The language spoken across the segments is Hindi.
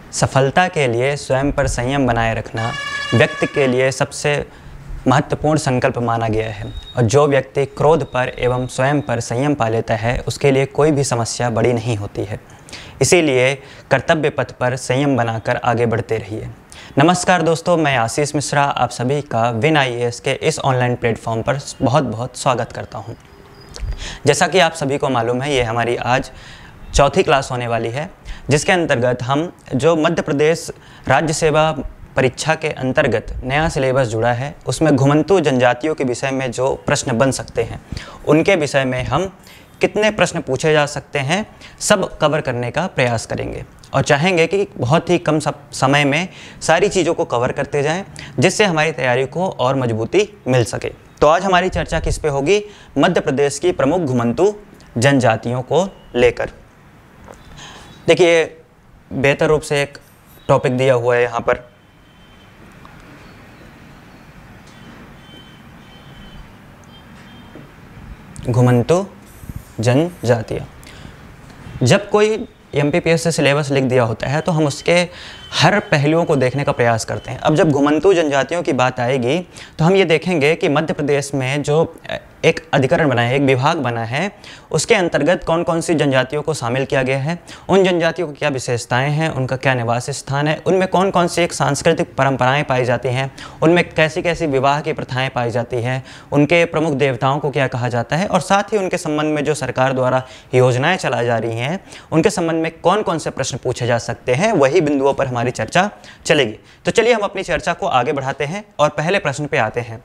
सफलता के लिए स्वयं पर संयम बनाए रखना व्यक्ति के लिए सबसे महत्वपूर्ण संकल्प माना गया है और जो व्यक्ति क्रोध पर एवं स्वयं पर संयम पा लेता है उसके लिए कोई भी समस्या बड़ी नहीं होती है। इसीलिए कर्तव्य पथ पर संयम बनाकर आगे बढ़ते रहिए। नमस्कार दोस्तों, मैं आशीष मिश्रा आप सभी का विन IAS के इस ऑनलाइन प्लेटफॉर्म पर बहुत बहुत स्वागत करता हूं। जैसा कि आप सभी को मालूम है, ये हमारी आज चौथी क्लास होने वाली है, जिसके अंतर्गत हम जो मध्य प्रदेश राज्य सेवा परीक्षा के अंतर्गत नया सिलेबस जुड़ा है उसमें घुमंतू जनजातियों के विषय में जो प्रश्न बन सकते हैं उनके विषय में हम कितने प्रश्न पूछे जा सकते हैं सब कवर करने का प्रयास करेंगे और चाहेंगे कि बहुत ही कम समय में सारी चीज़ों को कवर करते जाएं, जिससे हमारी तैयारी को और मजबूती मिल सके। तो आज हमारी चर्चा किस पे होगी? मध्य प्रदेश की प्रमुख घुमंतू जनजातियों को लेकर। देखिए, बेहतर रूप से एक टॉपिक दिया हुआ है यहाँ पर। घुमंतू जनजातियाँ। जब कोई MPPS से सिलेबस लिख दिया होता है तो हम उसके हर पहलुओं को देखने का प्रयास करते हैं। अब जब घुमंतू जनजातियों की बात आएगी तो हम ये देखेंगे कि मध्य प्रदेश में जो एक अधिकरण बना है, एक विभाग बना है, उसके अंतर्गत कौन कौन सी जनजातियों को शामिल किया गया है, उन जनजातियों को क्या विशेषताएं हैं, उनका क्या निवास स्थान है, उनमें कौन कौन सी एक सांस्कृतिक परंपराएं पाई जाती हैं, उनमें कैसी कैसी विवाह की प्रथाएं पाई जाती हैं, उनके प्रमुख देवताओं को क्या कहा जाता है और साथ ही उनके संबंध में जो सरकार द्वारा योजनाएं चलाई जा रही हैं उनके संबंध में कौन कौन से प्रश्न पूछे जा सकते हैं, वही बिंदुओं पर हमारी चर्चा चलेगी। तो चलिए हम अपनी चर्चा को आगे बढ़ाते हैं और पहले प्रश्न पे आते हैं।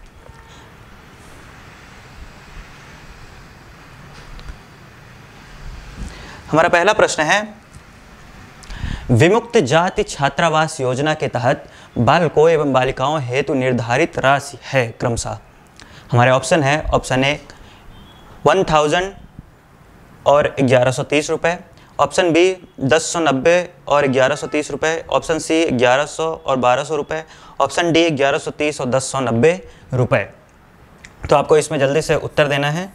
हमारा पहला प्रश्न है, विमुक्त जाति छात्रावास योजना के तहत बालकों एवं बालिकाओं हेतु निर्धारित राशि है क्रमशः। हमारे ऑप्शन है, ऑप्शन ए 1000 और 1130 रुपये, ऑप्शन बी 1090 और 1130 रुपये, ऑप्शन सी 1100 और 1200 रुपये, ऑप्शन डी 1130 और 1090 रुपये। तो आपको इसमें जल्दी से उत्तर देना है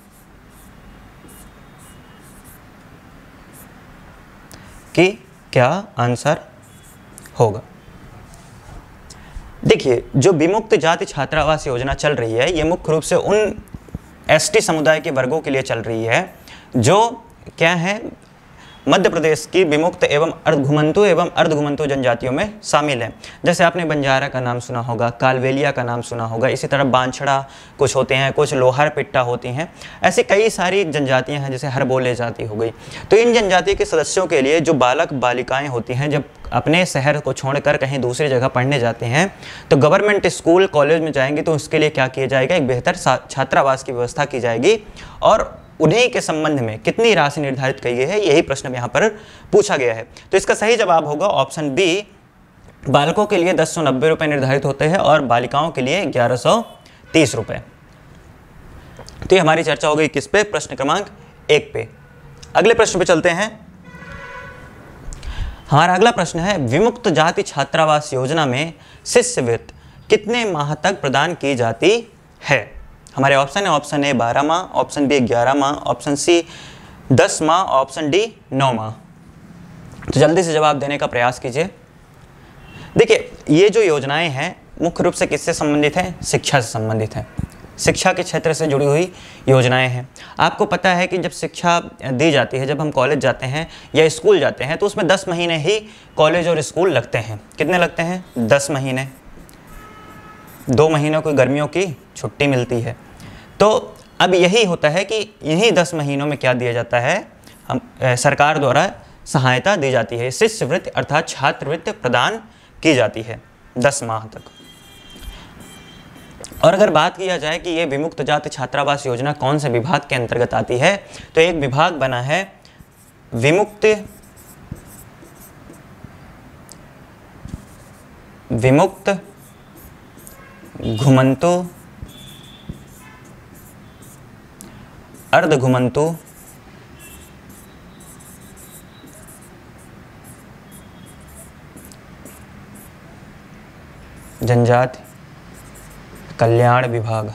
कि क्या आंसर होगा। देखिए, जो विमुक्त जाति छात्रावास योजना चल रही है ये मुख्य रूप से उन ST समुदाय के वर्गों के लिए चल रही है जो क्या है, मध्य प्रदेश की विमुक्त एवं अर्धघुमंतू एवं अर्धघुमंतू जनजातियों में शामिल है। जैसे आपने बंजारा का नाम सुना होगा, कालवेलिया का नाम सुना होगा, इसी तरह बांछड़ा कुछ होते हैं, कुछ लोहार पिट्टा होती हैं, ऐसे कई सारी जनजातियां हैं, जैसे हरबोले जाति हो गई। तो इन जनजाति के सदस्यों के लिए जो बालक बालिकाएं होती हैं जब अपने शहर को छोड़कर कहीं दूसरी जगह पढ़ने जाते हैं तो गवर्नमेंट स्कूल कॉलेज में जाएंगे तो उसके लिए क्या किया जाएगा, एक बेहतर छात्रावास की व्यवस्था की जाएगी और उन्हीं के संबंध में कितनी राशि निर्धारित की गई है यही प्रश्न यहाँ पर पूछा गया है। तो इसका सही जवाब होगा ऑप्शन बी, बालकों के लिए 1090 रुपये निर्धारित होते हैं और बालिकाओं के लिए 1130 रुपये। तो ये हमारी चर्चा हो गई किस पे? प्रश्न क्रमांक 1 पे। अगले प्रश्न पे चलते हैं। हमारा अगला प्रश्न है, विमुक्त जाति छात्रावास योजना में शिष्यवृत्ति कितने माह तक प्रदान की जाती है? हमारे ऑप्शन है, ऑप्शन ए 12 माह, ऑप्शन बी 11 माह, ऑप्शन सी 10 माह, ऑप्शन डी 9 माह। तो जल्दी से जवाब देने का प्रयास कीजिए। देखिए, ये जो योजनाएं हैं मुख्य रूप से किससे संबंधित हैं? शिक्षा से संबंधित हैं, शिक्षा के क्षेत्र से जुड़ी हुई योजनाएं हैं। आपको पता है कि जब शिक्षा दी जाती है, जब हम कॉलेज जाते हैं या स्कूल जाते हैं तो उसमें 10 महीने ही कॉलेज और स्कूल लगते हैं। कितने लगते हैं? 10 महीने। 2 महीनों की गर्मियों की छुट्टी मिलती है। तो अब यही होता है कि इन्हीं 10 महीनों में क्या दिया जाता है, हम सरकार द्वारा सहायता दी जाती है, शिष्यवृत्ति अर्थात छात्रवृत्ति प्रदान की जाती है 10 माह तक। और अगर बात किया जाए कि ये विमुक्त जाति छात्रावास योजना कौन से विभाग के अंतर्गत आती है, तो एक विभाग बना है विमुक्त घुमंतू अर्धघुमंतू जनजाति कल्याण विभाग।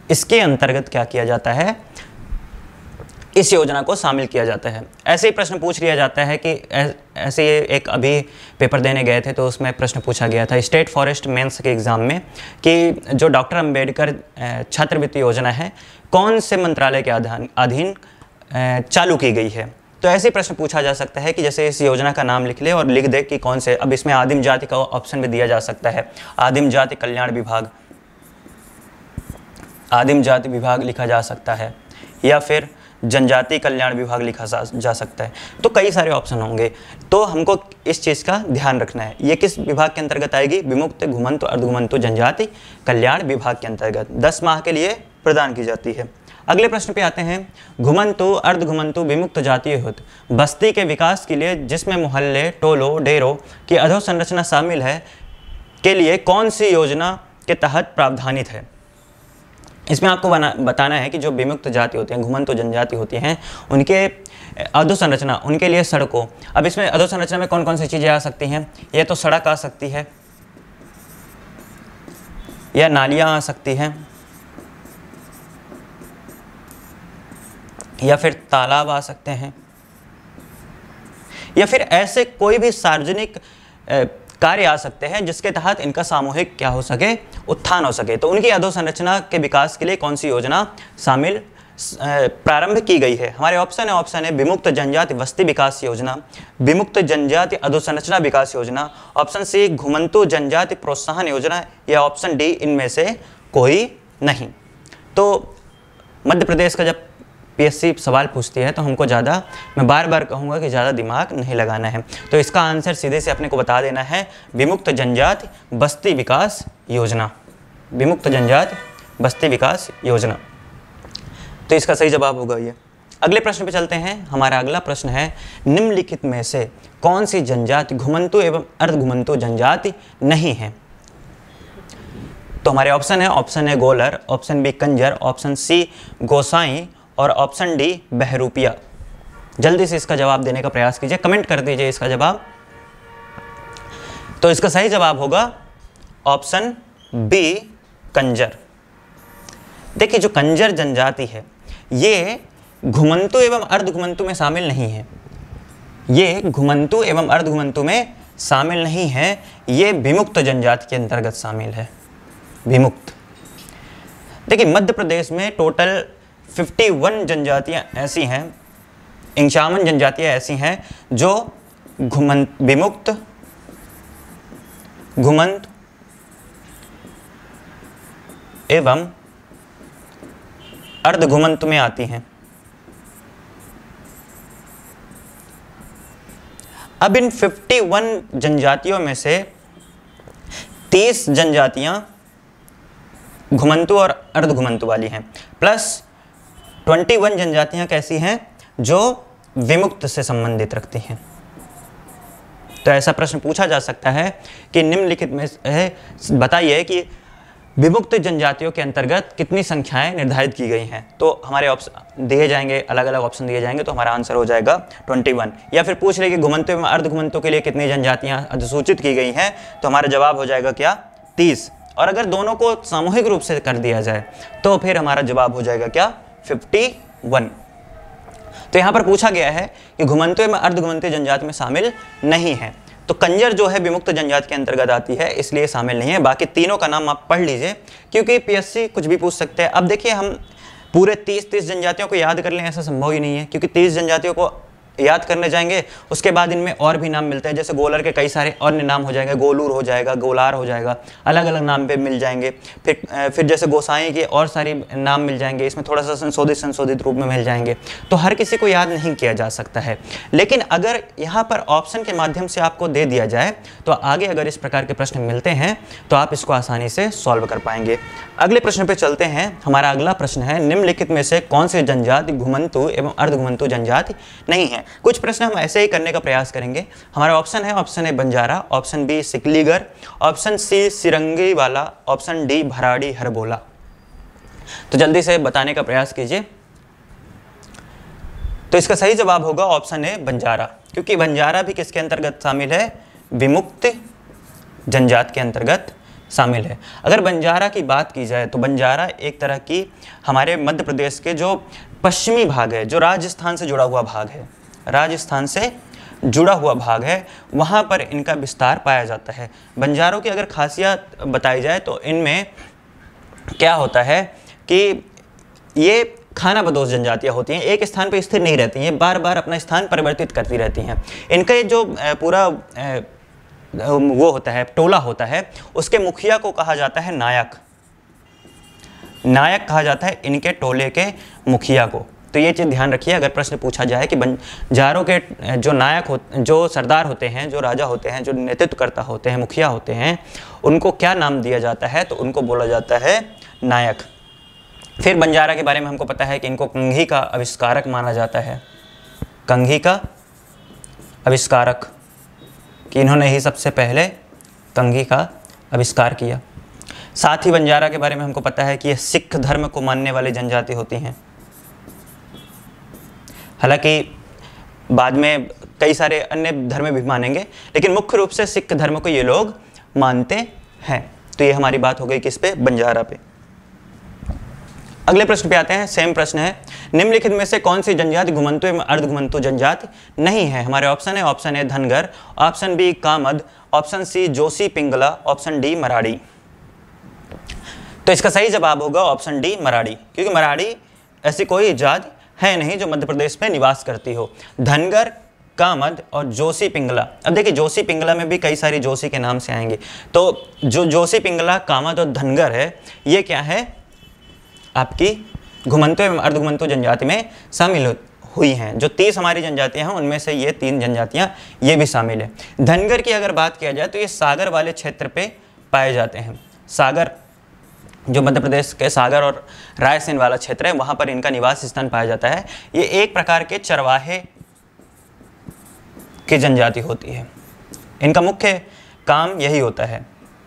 इसके अंतर्गत क्या किया जाता है, इस योजना को शामिल किया जाता है। ऐसे ही प्रश्न पूछ लिया जाता है कि ऐसे एक अभी पेपर देने गए थे तो उसमें प्रश्न पूछा गया था स्टेट फॉरेस्ट मेंस के एग्ज़ाम में कि जो डॉक्टर अंबेडकर छात्रवृत्ति योजना है कौन से मंत्रालय के अधीन चालू की गई है। तो ऐसे प्रश्न पूछा जा सकता है कि जैसे इस योजना का नाम लिख ले और लिख दे कि कौन से, अब इसमें आदिम जाति का ऑप्शन भी दिया जा सकता है, आदिम जाति कल्याण विभाग, आदिम जाति विभाग लिखा जा सकता है, या फिर जनजाति कल्याण विभाग लिखा जा सकता है। तो कई सारे ऑप्शन होंगे, तो हमको इस चीज़ का ध्यान रखना है। ये किस विभाग के अंतर्गत आएगी, विमुक्त घुमंतु अर्धघुमंतु जनजाति कल्याण विभाग के अंतर्गत 10 माह के लिए प्रदान की जाती है। अगले प्रश्न पे आते हैं, घुमंतु अर्धघुमंतु विमुक्त जातीय हित बस्ती के विकास के लिए जिसमें मोहल्ले टोलों डेरों की अधोसंरचना शामिल है के लिए कौन सी योजना के तहत प्रावधानित है। इसमें आपको बताना है कि जो विमुक्त जाति होते हैं, घुमंतु जनजाति होती हैं, उनके अधोसंरचना, उनके लिए सड़कों, अब इसमें अधोसंरचना में कौन कौन सी चीज़ें आ सकती हैं, ये तो सड़क आ सकती है, या नालियाँ आ सकती हैं, या फिर तालाब आ सकते हैं, या फिर ऐसे कोई भी सार्वजनिक कार्य आ सकते हैं जिसके तहत इनका सामूहिक क्या हो सके, उत्थान हो सके। तो उनकी अधोसंरचना के विकास के लिए कौन सी योजना शामिल प्रारंभ की गई है। हमारे ऑप्शन है विमुक्त जनजाति बस्ती विकास योजना, विमुक्त जनजाति अधोसंरचना विकास योजना, ऑप्शन सी घुमंतु जनजाति प्रोत्साहन योजना, या ऑप्शन डी इनमें से कोई नहीं। तो मध्य प्रदेश का जब पीएससी सवाल पूछती है तो हमको ज़्यादा, मैं बार बार कहूँगा कि ज़्यादा दिमाग नहीं लगाना है। तो इसका आंसर सीधे से अपने को बता देना है विमुक्त जनजाति बस्ती विकास योजना, विमुक्त जनजाति बस्ती विकास योजना। तो इसका सही जवाब होगा ये। अगले प्रश्न पे चलते हैं। हमारा अगला प्रश्न है, निम्नलिखित में से कौन सी जनजाति घुमंतु एवं अर्धघुमंतु जनजाति नहीं है। तो हमारे ऑप्शन है Gollar, option B Kanjar, option C Gosain और ऑप्शन डी बहरूपिया। जल्दी से इसका जवाब देने का प्रयास कीजिए, कमेंट कर दीजिए इसका जवाब। तो इसका सही जवाब होगा ऑप्शन बी कंजर। देखिए जो कंजर जनजाति है ये घुमंतु एवं अर्धघुमंतु में शामिल नहीं है, ये घुमंतु एवं अर्धघुमंतु में शामिल नहीं है, ये विमुक्त जनजाति के अंतर्गत शामिल है, विमुक्त। देखिए मध्य प्रदेश में टोटल 51 जनजातियां ऐसी हैं, 51 जनजातियां ऐसी हैं जो विमुक्त, घुमंत एवं अर्धघुमंत में आती हैं। अब इन 51 जनजातियों में से 30 जनजातियां घुमंतु और अर्धघुमंतु वाली हैं, प्लस 21 जनजातियां कैसी हैं जो विमुक्त से संबंधित रखती हैं। तो ऐसा प्रश्न पूछा जा सकता है कि निम्नलिखित में बताइए कि विमुक्त जनजातियों के अंतर्गत कितनी संख्याएं निर्धारित की गई हैं। तो हमारे ऑप्शन दिए जाएंगे, अलग अलग ऑप्शन दिए जाएंगे, तो हमारा आंसर हो जाएगा 21। या फिर पूछ रहे कि घुमंतु एवं अर्धघुमंतु के लिए कितनी जनजातियां अधिसूचित की गई हैं, तो हमारा जवाब हो जाएगा क्या, 30। और अगर दोनों को सामूहिक रूप से कर दिया जाए तो फिर हमारा जवाब हो जाएगा क्या, 51। तो यहाँ पर पूछा गया है कि घुमंतु एवं अर्धघुमंतु जनजाति में शामिल नहीं है, तो कंजर जो है विमुक्त जनजाति के अंतर्गत आती है, इसलिए शामिल नहीं है। बाकी तीनों का नाम आप पढ़ लीजिए क्योंकि पीएससी कुछ भी पूछ सकते हैं। अब देखिए हम पूरे 30 जनजातियों को याद कर लें ऐसा संभव ही नहीं है, क्योंकि 30 जनजातियों को याद करने जाएंगे उसके बाद इनमें और भी नाम मिलते हैं, जैसे गोलर के कई सारे अन्य नाम हो जाएंगे, गोलूर हो जाएगा, गोलार हो जाएगा, अलग अलग नाम पे मिल जाएंगे। फिर जैसे गोसाई के और सारे नाम मिल जाएंगे, इसमें थोड़ा सा संशोधित रूप में मिल जाएंगे। तो हर किसी को याद नहीं किया जा सकता है, लेकिन अगर यहाँ पर ऑप्शन के माध्यम से आपको दे दिया जाए तो आगे अगर इस प्रकार के प्रश्न मिलते हैं तो आप इसको आसानी से सॉल्व कर पाएंगे। अगले प्रश्न पे चलते हैं। हमारा अगला प्रश्न है, निम्नलिखित में से कौन से जनजाति घुमंतु एवं अर्धघुमंतु जनजाति नहीं है। कुछ प्रश्न हम ऐसे ही करने का प्रयास करेंगे। हमारा ऑप्शन है Banjara, option B Sikligar, option C Sirangi वाला, ऑप्शन डी भराड़ी हरबोला। तो जल्दी से बताने का प्रयास कीजिए। तो इसका सही जवाब होगा ऑप्शन ए बंजारा, क्योंकि बंजारा भी किसके अंतर्गत शामिल है, विमुक्त जनजाति के अंतर्गत शामिल है। अगर बंजारा की बात की जाए तो बंजारा एक तरह की हमारे मध्य प्रदेश के जो पश्चिमी भाग है, जो राजस्थान से जुड़ा हुआ भाग है, राजस्थान से जुड़ा हुआ भाग है, वहाँ पर इनका विस्तार पाया जाता है। बंजारों की अगर खासियत बताई जाए तो इनमें क्या होता है कि ये खानाबदोश जनजातियाँ होती हैं, एक स्थान पर स्थिर नहीं रहती हैं, ये बार बार अपना स्थान परिवर्तित करती रहती हैं। इनका ये जो पूरा वो होता है, टोला होता है, उसके मुखिया को कहा जाता है नायक। नायक कहा जाता है इनके टोले के मुखिया को। तो ये चीज़ ध्यान रखिए, अगर प्रश्न पूछा जाए कि बंजारों के जो नायक जो सरदार होते हैं, जो राजा होते हैं, जो नेतृत्वकर्ता होते हैं, मुखिया होते हैं, उनको क्या नाम दिया जाता है, तो उनको बोला जाता है नायक। फिर बंजारा के बारे में हमको पता है कि इनको कंघी का आविष्कारक माना जाता है। कंघी का आविष्कारक, कि इन्होंने ही सबसे पहले कंघी का आविष्कार किया। साथ ही बंजारा के बारे में हमको पता है कि ये सिख धर्म को मानने वाली जनजाति होती हैं। हालांकि बाद में कई सारे अन्य धर्म भी मानेंगे, लेकिन मुख्य रूप से सिख धर्म को ये लोग मानते हैं। तो ये हमारी बात हो गई किस पे, बंजारा पे। अगले प्रश्न पे आते हैं, सेम प्रश्न है, निम्नलिखित में से कौन सी जनजाति घुमंतु एवं अर्धघुमंतु जनजाति नहीं है? हमारे ऑप्शन है, option A Dhangar, option B Kamad, option C Joshi Pingla, option D Marathi. तो इसका सही जवाब होगा ऑप्शन डी मराठी, क्योंकि मराठी ऐसी कोई जाति है नहीं जो मध्य प्रदेश में निवास करती हो। धनगर, कामद और जोशी पिंगला, अब देखिए जोशी पिंगला में भी कई सारी जोशी के नाम से आएंगे, तो जो जोशी पिंगला, कामद और धनगर है, ये क्या है, आपकी घुमंतु एवं अर्धघुमंतु जनजाति में शामिल हुई हैं। जो 30 हमारी जनजातियां हैं उनमें से ये 3 जनजातियां ये भी शामिल है। धनगर की अगर बात किया जाए तो ये सागर वाले क्षेत्र पे पाए जाते हैं। सागर, जो मध्य प्रदेश के सागर और रायसेन वाला क्षेत्र है, वहाँ पर इनका निवास स्थान पाया जाता है। ये एक प्रकार के चरवाहे की जनजाति होती है, इनका मुख्य काम यही होता है।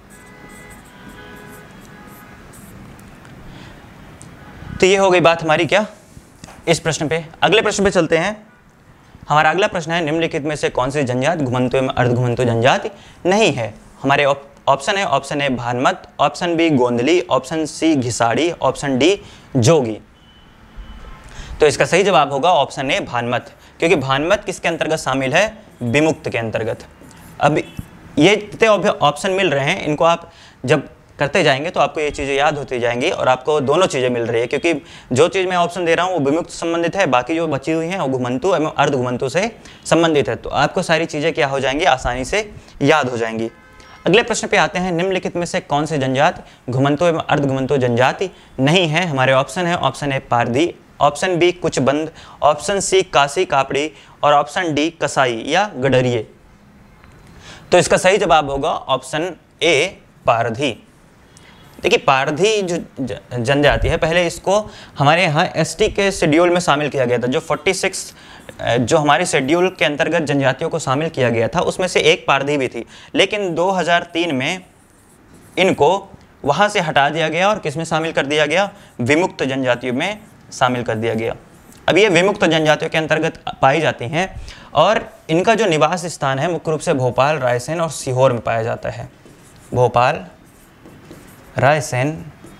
तो ये हो गई बात हमारी क्या, इस प्रश्न पे। अगले प्रश्न पे चलते हैं। हमारा अगला प्रश्न है, निम्नलिखित में से कौन सी जनजाति घुमंतु एवं अर्धघुमंतु जनजाति नहीं है? हमारे ऑप्शन है, option A Bhanmat, option B Gondli, option C Ghisadi, option D Jogi. तो इसका सही जवाब होगा ऑप्शन ए भानमत, क्योंकि भानमत किसके अंतर्गत शामिल है, विमुक्त के अंतर्गत। अब ये जितने ऑप्शन मिल रहे हैं, इनको आप जब करते जाएंगे तो आपको ये चीज़ें याद होती जाएंगी और आपको दोनों चीज़ें मिल रही है, क्योंकि जो चीज़ मैं ऑप्शन दे रहा हूँ वो विमुक्त संबंधित है, बाकी जो बची हुई हैं वो घुमंतु एवं अर्धघुमंतु से संबंधित है। तो आपको सारी चीज़ें क्या हो जाएंगी, आसानी से याद हो जाएंगी। अगले प्रश्न पे आते हैं, निम्नलिखित में से कौन सी जनजाति घुमंतु एवं अर्धघुमंतु जनजाति नहीं है? हमारे ऑप्शन है, option A Pardhi, option B Kuchband, option C Kashi Kapdi और ऑप्शन डी कसाई या गडरिये। तो इसका सही जवाब होगा ऑप्शन ए पारधी। देखिए पारधी जो जनजाति है, पहले इसको हमारे यहाँ एसटी के शेड्यूल में शामिल किया गया था। जो 46 जो हमारे शेड्यूल के अंतर्गत जनजातियों को शामिल किया गया था, उसमें से एक पारधी भी थी, लेकिन 2003 में इनको वहाँ से हटा दिया गया और किस में शामिल कर दिया गया, विमुक्त जनजातियों में शामिल कर दिया गया। अब ये विमुक्त जनजातियों के अंतर्गत पाई जाती हैं और इनका जो निवास स्थान है मुख्य रूप से भोपाल, रायसेन और सीहोर में पाया जाता है। भोपाल, रायसेन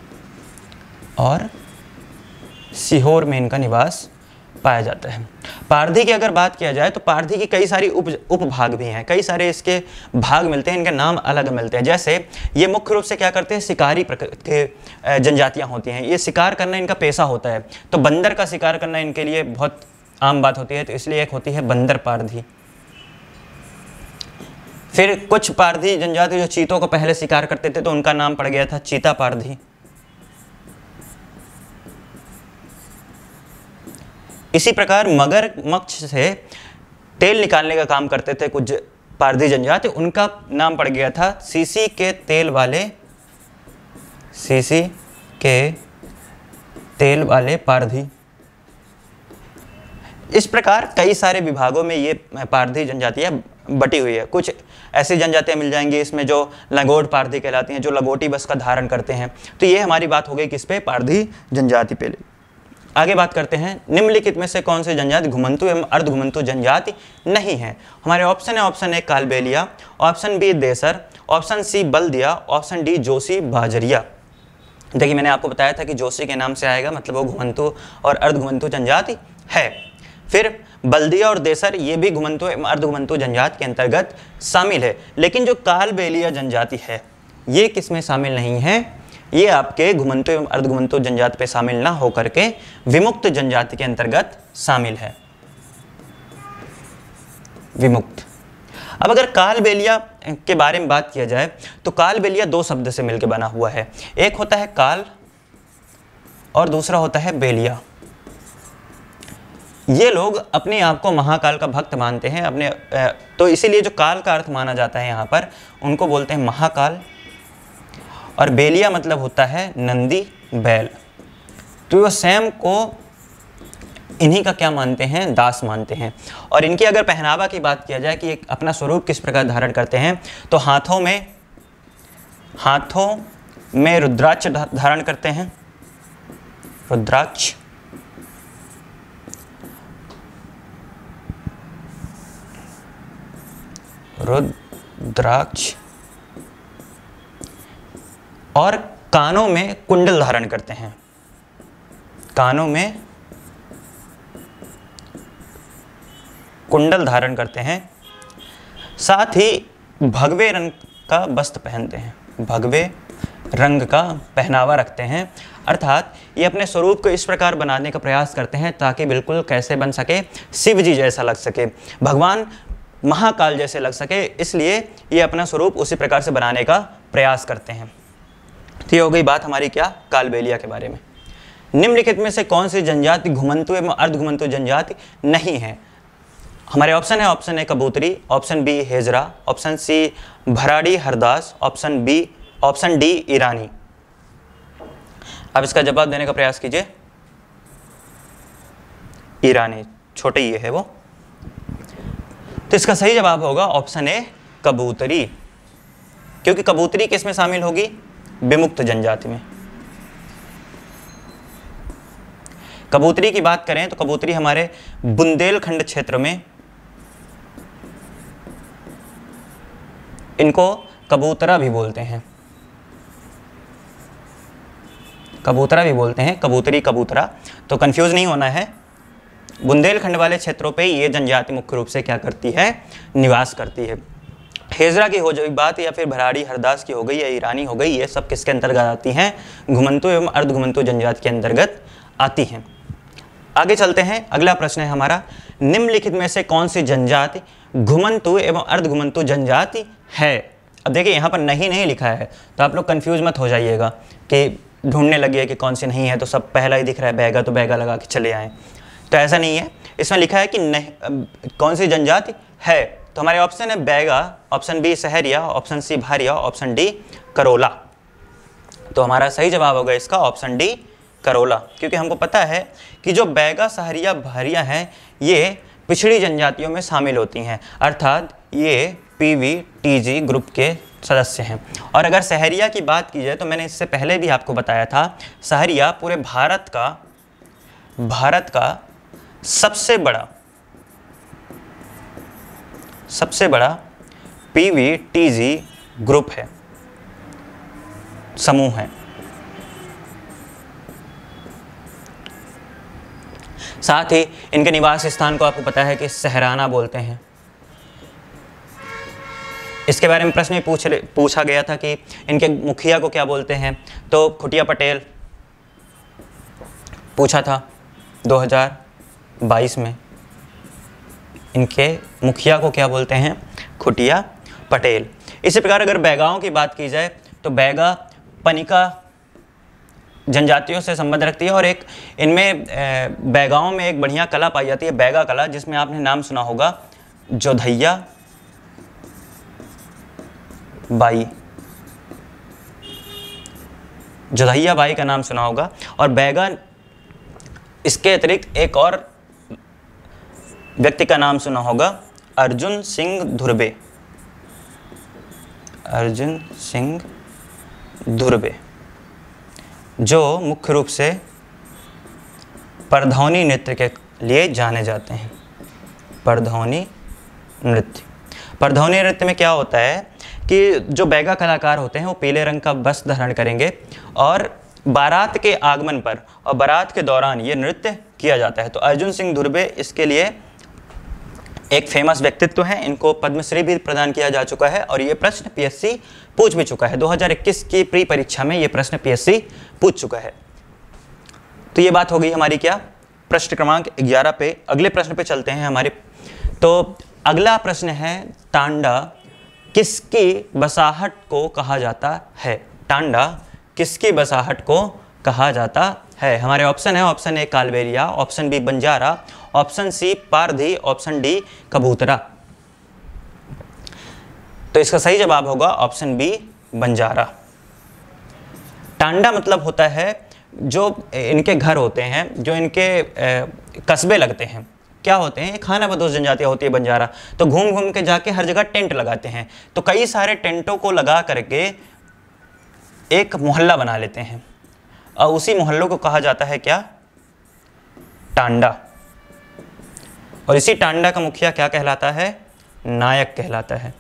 और सीहोर में इनका निवास पाया जाता है। पारधी की अगर बात किया जाए तो पारधी की कई सारी उपभाग भी हैं, कई सारे इसके भाग मिलते हैं, इनके नाम अलग मिलते हैं। जैसे ये मुख्य रूप से क्या करते हैं, शिकारी के जनजातियां होती हैं, ये शिकार करना इनका पेशा होता है। तो बंदर का शिकार करना इनके लिए बहुत आम बात होती है, तो इसलिए एक होती है बंदर पारधी। फिर कुछ पारधी जनजाति जो चीतों को पहले शिकार करते थे तो उनका नाम पड़ गया था चीता पारधी। इसी प्रकार मगरमच्छ से तेल निकालने का काम करते थे कुछ पारधी जनजाति, उनका नाम पड़ गया था सीसी के तेल वाले, सीसी के तेल वाले पारधी। इस प्रकार कई सारे विभागों में ये पारधी जनजातियाँ बटी हुई है। कुछ ऐसी जनजातियाँ मिल जाएंगी इसमें जो लंगोट पारधी कहलाती हैं, जो लंगोटी बस का धारण करते हैं। तो ये हमारी बात हो गई किस पे, पारधी जनजाति पे। आगे बात करते हैं, निम्नलिखित में से कौन सी जनजाति घुमंतु एवं अर्धघुमंतु जनजाति नहीं है। हमारे ऑप्शन है, option A Kalbelia, option B Desar, option C Baldiya, option D Joshi Bajaria. देखिए मैंने आपको बताया था कि जोशी के नाम से आएगा, मतलब वो घुमंतु और अर्धघुमंतु जनजाति है। फिर बल्दिया और देसर ये भी घुमंतु एवं अर्धघुमंतु जनजाति के अंतर्गत शामिल है, लेकिन जो कालबेलिया जनजाति है ये किसमें शामिल नहीं है, ये आपके घुमंतु एवं अर्धघुमंतु जनजाति पे शामिल ना होकर के विमुक्त जनजाति के अंतर्गत शामिल है, विमुक्त। अब अगर कालबेलिया के बारे में बात किया जाए तो कालबेलिया दो शब्द से मिलकर बना हुआ है, एक होता है काल और दूसरा होता है बेलिया। ये लोग अपने आप को महाकाल का भक्त मानते हैं अपने, तो इसीलिए जो काल का अर्थ माना जाता है यहाँ पर उनको बोलते हैं महाकाल, और बेलिया मतलब होता है नंदी बैल। तो वो स्वयं को इन्हीं का क्या मानते हैं, दास मानते हैं। और इनकी अगर पहनावा की बात किया जाए कि एक अपना स्वरूप किस प्रकार धारण करते हैं, तो हाथों में रुद्राक्ष धारण करते हैं, रुद्राक्ष, और कानों में कुंडल धारण करते हैं, कानों में कुंडल धारण करते हैं। साथ ही भगवे रंग का वस्त्र पहनते हैं, भगवे रंग का पहनावा रखते हैं, अर्थात ये अपने स्वरूप को इस प्रकार बनाने का प्रयास करते हैं ताकि बिल्कुल कैसे बन सके, शिव जी जैसा लग सके, भगवान महाकाल जैसे लग सके, इसलिए ये अपना स्वरूप उसी प्रकार से बनाने का प्रयास करते हैं। तो ये हो गई बात हमारी क्या, कालबेलिया के बारे में। निम्नलिखित में से कौन सी जनजाति घुमंतु एवं अर्धघुमंतु जनजाति नहीं है। हमारे ऑप्शन है, option A Kabutari, option B Hejra, option C Bharadi Hardas, option D Irani. अब इसका जवाब देने का प्रयास कीजिए। ईरानी, छोटे ये है वो, तो इसका सही जवाब होगा ऑप्शन ए कबूतरी, क्योंकि कबूतरी किसमें शामिल होगी, विमुक्त जनजाति में। कबूतरी की बात करें तो कबूतरी हमारे बुंदेलखंड क्षेत्र में, इनको कबूतरा भी बोलते हैं, कबूतरा भी बोलते हैं, कबूतरी कबूतरा, तो कंफ्यूज नहीं होना है। बुंदेलखंड वाले क्षेत्रों पे ये जनजाति मुख्य रूप से क्या करती है, निवास करती है। हेजरा की हो गई बात, या फिर भराड़ी हरदास की हो गई, या ईरानी हो गई, ये सब किसके अंतर्गत आती हैं, घुमंतु एवं अर्धघुमंतु जनजाति के अंतर्गत आती हैं। आगे चलते हैं, अगला प्रश्न है हमारा, निम्नलिखित में से कौन सी जनजाति घुमंतु एवं अर्धघुमंतु जनजाति है। अब देखिए यहाँ पर नहीं लिखा है, तो आप लोग कंफ्यूज मत हो जाइएगा कि ढूंढने लगिए कि कौन सी नहीं है, तो सब पहला ही दिख रहा है बैगा, तो बैगा लगा के चले आए, तो ऐसा नहीं है। इसमें लिखा है कि नहीं, कौन सी जनजाति है, तो हमारे ऑप्शन है Baiga, option B Sahariya, option C Bhariya, option D Karola. तो हमारा सही जवाब होगा इसका ऑप्शन डी करोला, क्योंकि हमको पता है कि जो बैगा सहरिया भारिया हैं ये पिछड़ी जनजातियों में शामिल होती हैं, अर्थात ये PVTG ग्रुप के सदस्य हैं। और अगर सहरिया की बात की जाए तो मैंने इससे पहले भी आपको बताया था, सहरिया पूरे भारत का सबसे बड़ा PVTG ग्रुप है, समूह है। साथ ही इनके निवास स्थान को आपको पता है कि सहराना बोलते हैं। इसके बारे में प्रश्न में पूछा गया था कि इनके मुखिया को क्या बोलते हैं, तो खुटिया पटेल पूछा था 2022 में, इनके मुखिया को क्या बोलते हैं, खुटिया पटेल। इसी प्रकार अगर बैगाओं की बात की जाए तो बैगा पनिका जनजातियों से संबंध रखती है, और एक इनमें बैगाओं में एक बढ़िया कला पाई जाती है, बैगा कला, जिसमें आपने नाम सुना होगा जोधैया बाई, जोधैया बाई का नाम सुना होगा। और बैगा, इसके अतिरिक्त एक और व्यक्ति का नाम सुना होगा अर्जुन सिंह धुर्वे, अर्जुन सिंह धुर्वे, जो मुख्य रूप से परधौनी नृत्य के लिए जाने जाते हैं। परधौनी नृत्य। परधौनी नृत्य में क्या होता है कि जो बैगा कलाकार होते हैं वो पीले रंग का वस्त्र धारण करेंगे और बारात के आगमन पर और बारात के दौरान ये नृत्य किया जाता है। तो अर्जुन सिंह धुर्वे इसके लिए एक फेमस व्यक्तित्व है, इनको पद्मश्री भी प्रदान किया जा चुका है और ये प्रश्न पीएससी पूछ भी चुका है। 2021 की प्री परीक्षा में ये प्रश्न पीएससी पूछ चुका है। तो ये बात हो गई हमारी क्या, प्रश्न क्रमांक 11 पे। अगले प्रश्न पे चलते हैं हमारे। तो अगला प्रश्न है, टांडा किसकी बसाहट को कहा जाता है? टांडा किसकी बसाहट को कहा जाता है? हमारे ऑप्शन है, option A Kalbelia, option B Banjara, option C Pardhi, option D Kabutara. तो इसका सही जवाब होगा ऑप्शन बी बंजारा। टांडा मतलब होता है जो इनके घर होते हैं, जो इनके कस्बे लगते हैं, क्या होते हैं, खाना बदोश जनजातियाँ होती है बंजारा। तो घूम घूम के जाके हर जगह टेंट लगाते हैं। तो कई सारे टेंटों को लगा करके एक मोहल्ला बना लेते हैं और उसी मोहल्लों को कहा जाता है क्या? टांडा। और इसी टांडा का मुखिया क्या कहलाता है? नायक कहलाता है,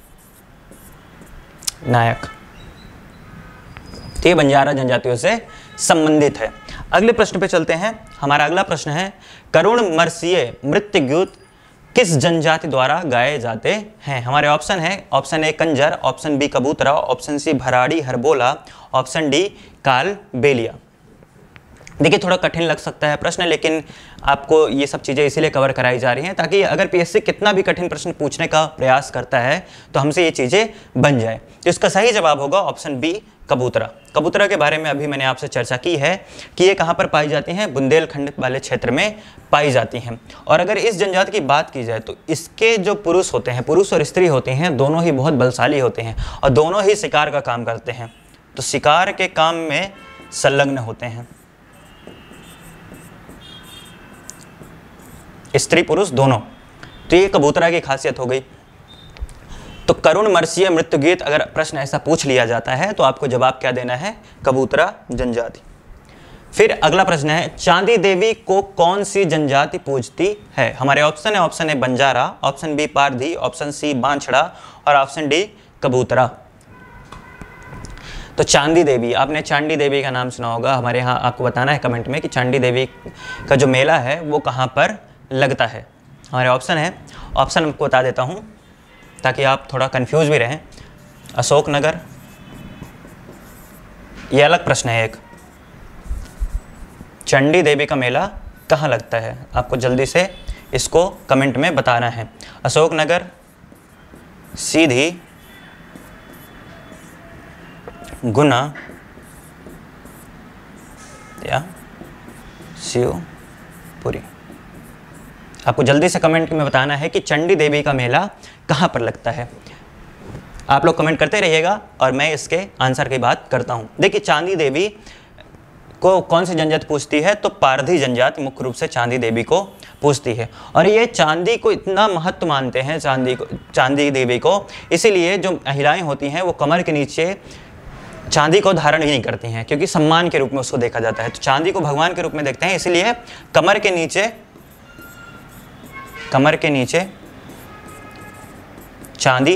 नायक। तो ये बंजारा जनजातियों से संबंधित है। अगले प्रश्न पे चलते हैं। हमारा अगला प्रश्न है, करुण मरसिये नृत्य गीत किस जनजाति द्वारा गाए जाते हैं? हमारे ऑप्शन है, option A Kanjar, option B Kabutara, option C Bharadi Harbola, option D Kalbelia. देखिए थोड़ा कठिन लग सकता है प्रश्न, लेकिन आपको ये सब चीज़ें इसीलिए कवर कराई जा रही हैं ताकि अगर पीएससी कितना भी कठिन प्रश्न पूछने का प्रयास करता है तो हमसे ये चीज़ें बन जाए। तो इसका सही जवाब होगा ऑप्शन बी कबूतरा। कबूतरा के बारे में अभी मैंने आपसे चर्चा की है कि ये कहाँ पर पाई जाती हैं? बुंदेलखंड वाले क्षेत्र में पाई जाती हैं। और अगर इस जनजाति की बात की जाए तो इसके जो पुरुष होते हैं, पुरुष और स्त्री होते हैं, दोनों ही बहुत बलशाली होते हैं और दोनों ही शिकार का काम करते हैं। तो शिकार के काम में संलग्न होते हैं, स्त्री पुरुष दोनों। तो ये कबूतरा की खासियत हो गई। तो करुण मरसिये नृत्य गीत अगर प्रश्न ऐसा पूछ लिया जाता है तो आपको जवाब क्या देना है? कबूतरा जनजाति। फिर अगला प्रश्न है, चांदी देवी को कौन सी जनजाति पूजती है? हमारे ऑप्शन है, option A Banjara, option B Pardhi, option C Banchhada और ऑप्शन डी कबूतरा। तो चांदी देवी, आपने चांदी देवी का नाम सुना होगा। हमारे यहाँ आपको बताना है कमेंट में कि चांदी देवी का जो मेला है वो कहाँ पर लगता है। हमारे ऑप्शन है, ऑप्शन आपको बता देता हूँ ताकि आप थोड़ा कंफ्यूज भी रहें। अशोकनगर, ये अलग प्रश्न है एक। चंडी देवी का मेला कहाँ लगता है? आपको जल्दी से इसको कमेंट में बताना है। अशोकनगर, सीधी, गुना या शिवपुरी। आपको जल्दी से कमेंट में बताना है कि चंडी देवी का मेला कहाँ पर लगता है। आप लोग कमेंट करते रहिएगा और मैं इसके आंसर की बात करता हूँ। देखिए चांदी देवी को कौन सी जनजाति पूजती है? तो पारधी जनजाति मुख्य रूप से चांदी देवी को पूजती है। और ये चांदी को इतना महत्व मानते हैं चांदी देवी को, इसीलिए जो महिलाएं होती हैं वो कमर के नीचे चांदी को धारण ही नहीं करती हैं क्योंकि सम्मान के रूप में उसको देखा जाता है। तो चांदी को भगवान के रूप में देखते हैं, इसीलिए कमर के नीचे चांदी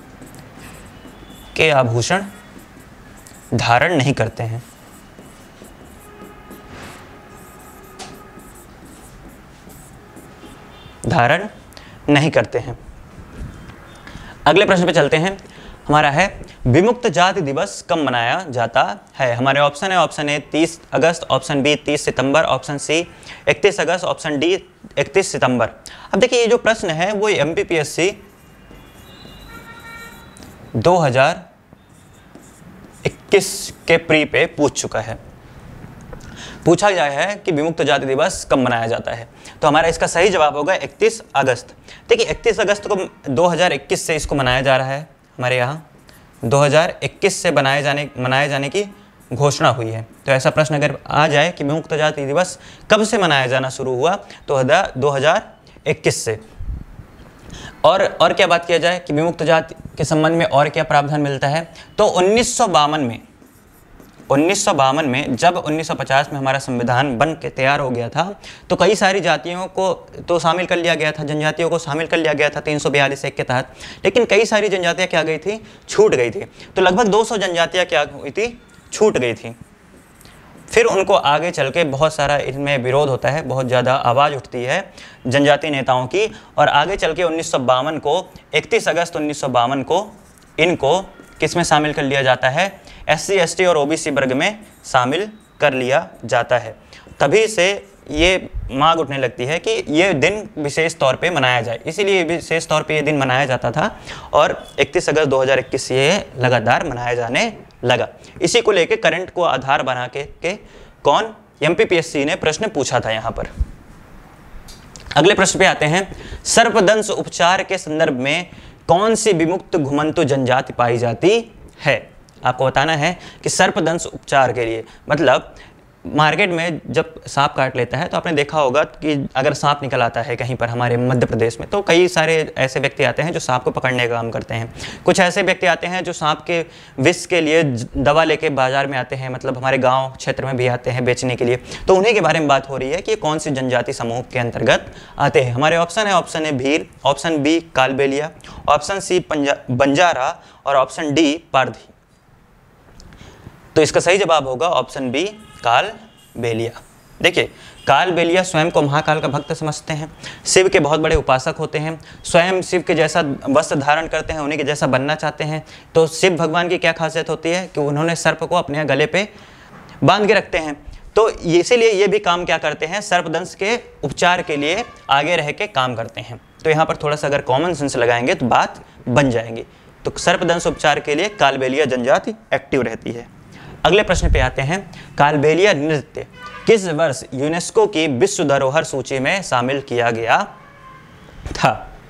के आभूषण धारण नहीं करते हैं। धारण नहीं करते हैं। अगले प्रश्न पे चलते हैं। हमारा है, विमुक्त जाति दिवस कब मनाया जाता है? हमारे ऑप्शन है, ऑप्शन ए 30 अगस्त, ऑप्शन बी 30 सितंबर, ऑप्शन सी 31 अगस्त, ऑप्शन डी 31 सितंबर। अब देखिए ये जो प्रश्न है वो एमपीपीएससी 2021 के प्री पे पूछ चुका है। पूछा गया है कि विमुक्त जाति दिवस कब मनाया जाता है। तो हमारा इसका सही जवाब होगा 31 अगस्त। देखिए 31 अगस्त को 2021 से इसको मनाया जा रहा है। हमारे यहाँ 2021 से मनाए जाने की घोषणा हुई है। तो ऐसा प्रश्न अगर आ जाए कि विमुक्त जाति दिवस कब से मनाया जाना शुरू हुआ, तो 2021 से। और क्या बात किया जाए कि विमुक्त जाति के संबंध में और क्या प्रावधान मिलता है, तो 1952 1952 में जब 1950 में हमारा संविधान बन के तैयार हो गया था तो कई सारी जातियों को तो शामिल कर लिया गया था, जनजातियों को शामिल कर लिया गया था 342 एक के तहत, लेकिन कई सारी जनजातियाँ क्या गई थी, छूट गई थी। तो लगभग 200 जनजातियाँ क्या हुई थी, छूट गई थी। फिर उनको आगे चल के बहुत सारा इनमें विरोध होता है, बहुत ज़्यादा आवाज़ उठती है जनजातीय नेताओं की, और आगे चल के 1952 को 31 अगस्त 1952 को इनको किस में शामिल कर लिया जाता है, SC ST और OBC वर्ग में शामिल कर लिया जाता है। तभी से ये मांग उठने लगती है कि ये दिन विशेष तौर पे मनाया जाए, इसीलिए विशेष तौर पे ये दिन मनाया जाता था और 31 अगस्त 2021 से ये लगातार मनाया जाने लगा। इसी को लेके करंट को आधार बना के कौन, MPPSC ने प्रश्न पूछा था यहाँ पर। अगले प्रश्न पे आते हैं, सर्पदंश उपचार के संदर्भ में कौन सी विमुक्त घुमंतु जनजाति पाई जाती है। आपको बताना है कि सर्पदंश उपचार के लिए मतलब मार्केट में जब सांप काट लेता है तो आपने देखा होगा कि अगर सांप निकल आता है कहीं पर हमारे मध्य प्रदेश में, तो कई सारे ऐसे व्यक्ति आते हैं जो सांप को पकड़ने का काम करते हैं। कुछ ऐसे व्यक्ति आते हैं जो सांप के विष के लिए दवा लेके बाजार में आते हैं, मतलब हमारे गांव क्षेत्र में भी आते हैं बेचने के लिए। तो उन्हीं के बारे में बात हो रही है कि कौन सी जनजाति समूह के अंतर्गत आते हैं। हमारे ऑप्शन है, option A Bhil, option B Kalbelia, option C Banjara और ऑप्शन डी पारधी। तो इसका सही जवाब होगा ऑप्शन बी कालबेलिया। देखिए, कालबेलिया स्वयं को महाकाल का भक्त समझते हैं, शिव के बहुत बड़े उपासक होते हैं, स्वयं शिव के जैसा वस्त्र धारण करते हैं, उन्हीं के जैसा बनना चाहते हैं। तो शिव भगवान की क्या खासियत होती है कि उन्होंने सर्प को अपने गले पे बांध के रखते हैं। तो इसीलिए ये भी काम क्या करते हैं, सर्पदंश के उपचार के लिए आगे रह के काम करते हैं। तो यहाँ पर थोड़ा सा अगर कॉमन सेंस लगाएंगे तो बात बन जाएगी। तो सर्पदंश उपचार के लिए कालबेलिया जनजाति एक्टिव रहती है। अगले प्रश्न पे आते हैं, कालबेलिया नृत्य किस वर्ष यूनेस्को की विश्व धरोहर सूची में शामिल किया गया था।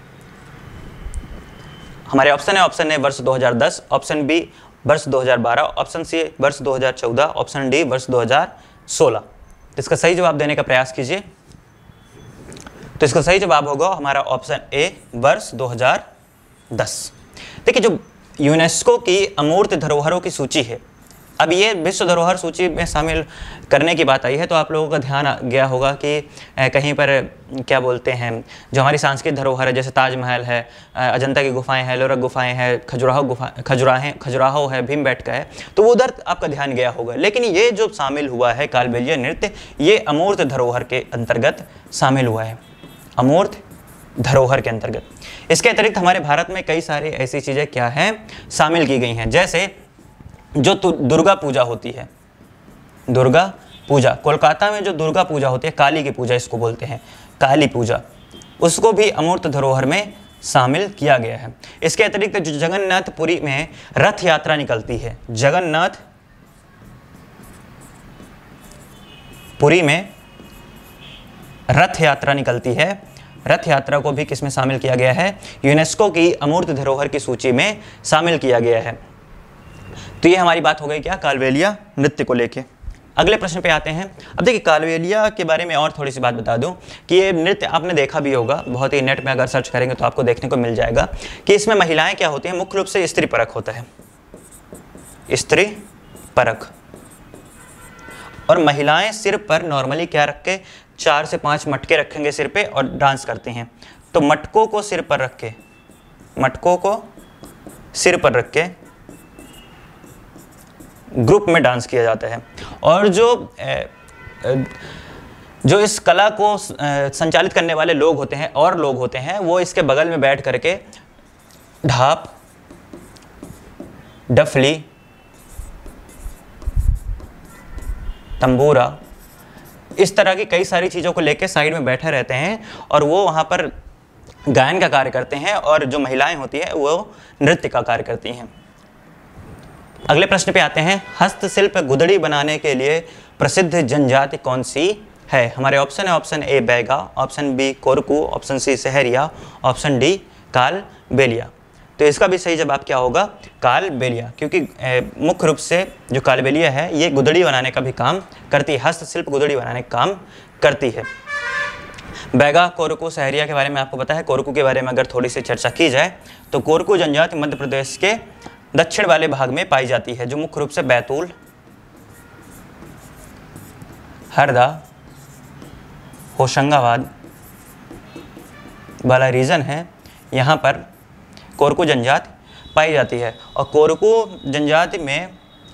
हमारे ऑप्शन है, ऑप्शन ए वर्ष 2010, ऑप्शन बी वर्ष 2012, ऑप्शन सी वर्ष 2014, ऑप्शन डी वर्ष 2016। इसका सही जवाब देने का प्रयास कीजिए। तो इसका सही जवाब होगा हमारा ऑप्शन ए वर्ष 2010। देखिए, जो यूनेस्को की अमूर्त धरोहरों की सूची है, अब ये विश्व धरोहर सूची में शामिल करने की बात आई है तो आप लोगों का ध्यान आ गया होगा कि कहीं पर क्या बोलते हैं, जो हमारी सांस्कृतिक धरोहर है, जैसे ताजमहल है, अजंता की गुफाएं हैं, लोरक गुफाएं हैं, खजुराहो है, भीमबेटका है, तो वो उधर आपका ध्यान गया होगा। लेकिन ये जो शामिल हुआ है कालबेलिया नृत्य, ये अमूर्त धरोहर के अंतर्गत शामिल हुआ है, अमूर्त धरोहर के अंतर्गत। इसके अतिरिक्त हमारे भारत में कई सारी ऐसी चीज़ें क्या हैं शामिल की गई हैं, जैसे जो दुर्गा पूजा होती है, दुर्गा पूजा, कोलकाता में जो दुर्गा पूजा होती है, काली की पूजा इसको बोलते हैं, काली पूजा, उसको भी अमूर्त धरोहर में शामिल किया गया है। इसके अतिरिक्त जो जगन्नाथपुरी में रथ यात्रा निकलती है, जगन्नाथपुरी में रथ यात्रा निकलती है, रथ यात्रा को भी किसमें शामिल किया गया है, यूनेस्को की अमूर्त धरोहर की सूची में शामिल किया गया है। तो ये हमारी बात हो गई क्या, कालबेलिया नृत्य को लेके। अगले प्रश्न पे आते हैं। अब देखिए, कालबेलिया के बारे में और थोड़ी सी बात बता दूं कि ये नृत्य आपने देखा भी होगा, बहुत ही नेट में अगर सर्च करेंगे तो आपको देखने को मिल जाएगा कि इसमें महिलाएं क्या होती हैं, मुख्य रूप से स्त्री परक होता है, स्त्री परक। और महिलाएं सिर पर नॉर्मली क्या रख के 4 से 5 मटके रखेंगे सिर पे और डांस करते हैं। तो मटकों को सिर पर रख के, मटकों को सिर पर रख के ग्रुप में डांस किया जाता है। और जो इस कला को संचालित करने वाले लोग होते हैं और लोग होते हैं, वो इसके बगल में बैठ करके ढाप, डफली, तंबूरा, इस तरह की कई सारी चीज़ों को लेके साइड में बैठे रहते हैं और वो वहाँ पर गायन का कार्य करते हैं, और जो महिलाएं होती हैं वो नृत्य का कार्य करती हैं। अगले प्रश्न पे आते हैं, हस्तशिल्प गुदड़ी बनाने के लिए प्रसिद्ध जनजाति कौन सी है। हमारे ऑप्शन है, option A Baiga, option B Korku, option C Sahariya, option D Kalbelia. तो इसका भी सही जवाब क्या होगा, कालबेलिया, क्योंकि मुख्य रूप से जो कालबेलिया है ये गुदड़ी बनाने का भी काम करती है, हस्तशिल्प गुदड़ी बनाने का काम करती है। बैगा, कोरकू, सहरिया के बारे में आपको पता है। कोरकू के बारे में अगर थोड़ी सी चर्चा की जाए तो कोरकू जनजाति मध्य प्रदेश के दक्षिण वाले भाग में पाई जाती है, जो मुख्य रूप से बैतूल, हरदा होशंगाबाद वाला रीजन है, यहाँ पर कोरकू जनजाति पाई जाती है। और कोरकू जनजाति में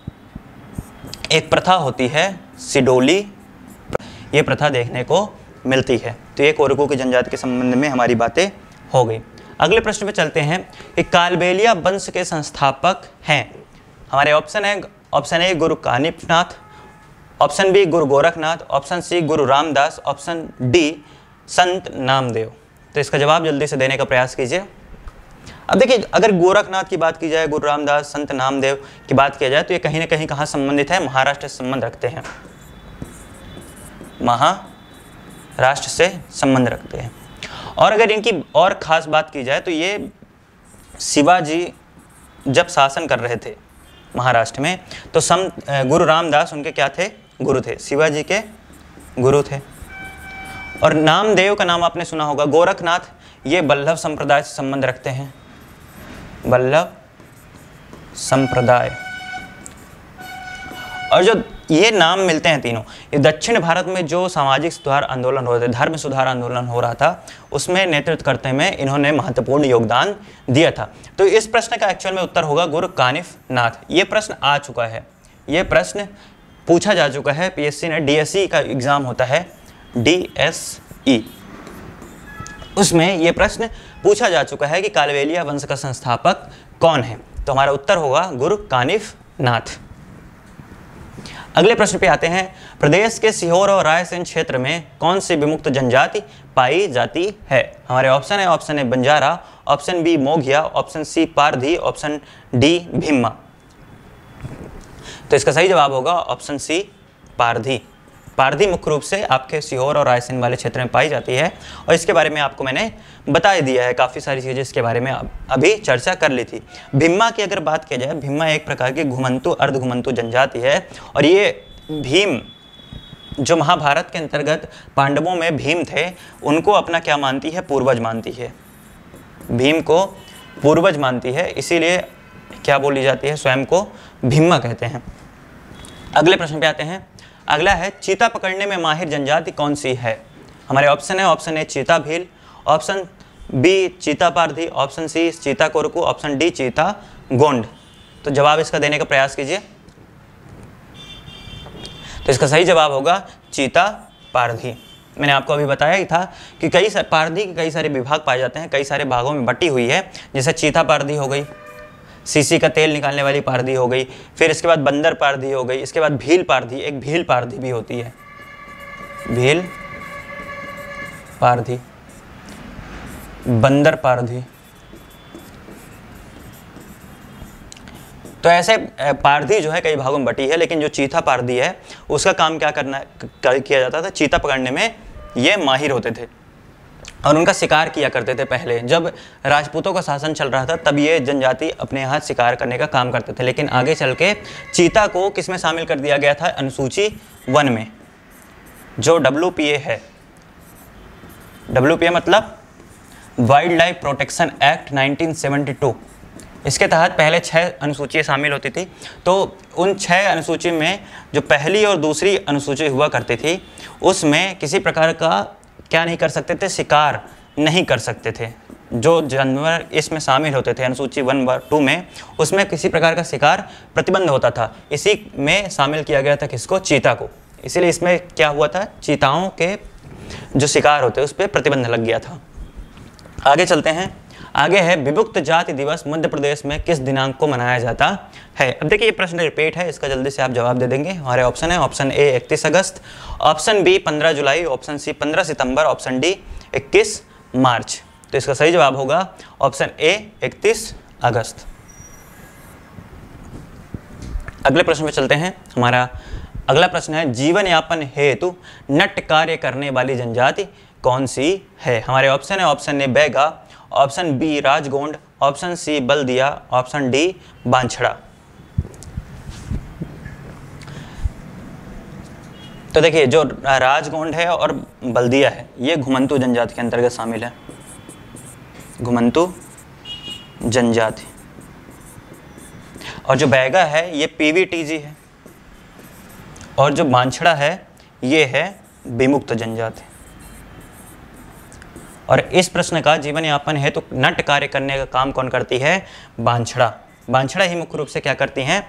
एक प्रथा होती है सिडोली, ये प्रथा देखने को मिलती है। तो ये कोरकू की जनजाति के संबंध में हमारी बातें हो गई। अगले प्रश्न पे चलते हैं कि कालबेलिया वंश के संस्थापक हैं। हमारे ऑप्शन ए गुरु कानिफनाथ, ऑप्शन बी गुरु गोरखनाथ, ऑप्शन सी गुरु रामदास, ऑप्शन डी संत नामदेव। तो इसका जवाब जल्दी से देने का प्रयास कीजिए। अब देखिए, अगर गोरखनाथ की बात की जाए, गुरु रामदास, संत नामदेव की बात किया जाए, तो ये कहीं ना कहीं कहाँ संबंधित है? महाराष्ट्र से संबंध रखते हैं, महाराष्ट्र से संबंध रखते हैं। और अगर इनकी और ख़ास बात की जाए तो ये शिवाजी जब शासन कर रहे थे महाराष्ट्र में, तो गुरु रामदास उनके क्या थे? गुरु थे, शिवाजी के गुरु थे। और नामदेव का नाम आपने सुना होगा। गोरखनाथ ये वल्लभ संप्रदाय से संबंध रखते हैं, वल्लभ संप्रदाय। और जो ये नाम मिलते हैं तीनों, ये दक्षिण भारत में जो सामाजिक सुधार आंदोलन हो रहे थे, धर्म सुधार आंदोलन हो रहा था, उसमें नेतृत्व करते में इन्होंने महत्वपूर्ण योगदान दिया था। तो इस प्रश्न का एक्चुअल में उत्तर होगा गुरु कानिफनाथ। ये प्रश्न आ चुका है, ये प्रश्न पूछा जा चुका है। पीएससी ने डीएसई का एग्जाम होता है, डीएसई, उसमें ये प्रश्न पूछा जा चुका है कि कालबेलिया वंश का संस्थापक कौन है। तो हमारा उत्तर होगा गुरु कानिफनाथ। अगले प्रश्न पे आते हैं, प्रदेश के सीहोर और रायसेन क्षेत्र में कौन सी विमुक्त जनजाति पाई जाती है? हमारे option A Banjara, option B Moghiya, option C Pardhi, option D Bhima. तो इसका सही जवाब होगा ऑप्शन सी पारधी। पारधी मुख्य रूप से आपके सीहोर और रायसेन वाले क्षेत्र में पाई जाती है। और इसके बारे में आपको मैंने बता ही दिया है, काफ़ी सारी चीज़ें इसके बारे में अभी चर्चा कर ली थी। भीमा की अगर बात किया जाए, भीमा एक प्रकार की घुमंतु अर्ध घुमंतु जनजाति है। और ये भीम जो महाभारत के अंतर्गत पांडवों में भीम थे, उनको अपना क्या मानती है? पूर्वज मानती है। भीम को पूर्वज मानती है, इसीलिए क्या बोली जाती है? स्वयं को भीमा कहते हैं। अगले प्रश्न पे आते हैं। अगला है, चीता पकड़ने में माहिर जनजाति कौन सी है? हमारे ऑप्शन ए चीता भील, ऑप्शन बी चीता पारधी, ऑप्शन सी चीता कोरकू, ऑप्शन डी चीता गोंड। तो जवाब इसका देने का प्रयास कीजिए। तो इसका सही जवाब होगा चीता पारधी। मैंने आपको अभी बताया ही था कि पारधी के कई सारे विभाग पाए जाते हैं, कई सारे भागों में बटी हुई है। जैसे चीता पारधी हो गई, सीसी का तेल निकालने वाली पारधी हो गई, फिर इसके बाद बंदर पारधी हो गई, इसके बाद भील पारधी, एक भील पारधी भी होती है, भील पारधी, बंदर पारधी। तो ऐसे पारधी जो है कई भागों में बटी है, लेकिन जो चीता पारधी है उसका काम क्या किया जाता था? चीता पकड़ने में ये माहिर होते थे और उनका शिकार किया करते थे। पहले जब राजपूतों का शासन चल रहा था तब ये जनजाति अपने यहाँ शिकार करने का काम करते थे, लेकिन आगे चल के चीता को किस में शामिल कर दिया गया था? अनुसूची 1 में, जो WPA है। WPA मतलब वाइल्ड लाइफ प्रोटेक्शन एक्ट 1972। इसके तहत पहले 6 अनुसूचियाँ शामिल होती थी। तो उन 6 अनुसूची में जो पहली और दूसरी अनुसूची हुआ करती थी, उसमें किसी प्रकार का क्या नहीं कर सकते थे? शिकार नहीं कर सकते थे। जो जानवर इसमें शामिल होते थे अनुसूची 1 व 2 में, उसमें किसी प्रकार का शिकार प्रतिबंध होता था। इसी में शामिल किया गया था किसको? चीता को। इसीलिए इसमें क्या हुआ था? चीताओं के जो शिकार होते उस पर प्रतिबंध लग गया था। आगे चलते हैं। आगे है, विमुक्त जाति दिवस मध्य प्रदेश में किस दिनांक को मनाया जाता है? अब देखिए, ये प्रश्न रिपीट है, इसका जल्दी से आप जवाब दे देंगे। हमारे ऑप्शन है, ऑप्शन ए 31 अगस्त, ऑप्शन बी 15 जुलाई, ऑप्शन सी 15 सितंबर, ऑप्शन डी 21 मार्च। तो इसका सही जवाब होगा ऑप्शन ए 31 अगस्त। अगले प्रश्न पे चलते हैं। हमारा अगला प्रश्न है, जीवन यापन हेतु नट कार्य करने वाली जनजाति कौन सी है? हमारे ऑप्शन है, option A Baiga, option B Rajgond, option C Baldiya, option D Banchhada. तो देखिए, जो राजगोंड है और बल्दिया है, ये घुमंतु जनजाति के अंतर्गत शामिल है, घुमंतु जनजाति। और जो बैगा है ये PVTG है, और जो बांछड़ा है ये है विमुक्त जनजाति। और इस प्रश्न का जीवन यापन हेतु नट कार्य करने का काम कौन करती है? बांछड़ा। बांछड़ा ही मुख्य रूप से क्या करती हैं?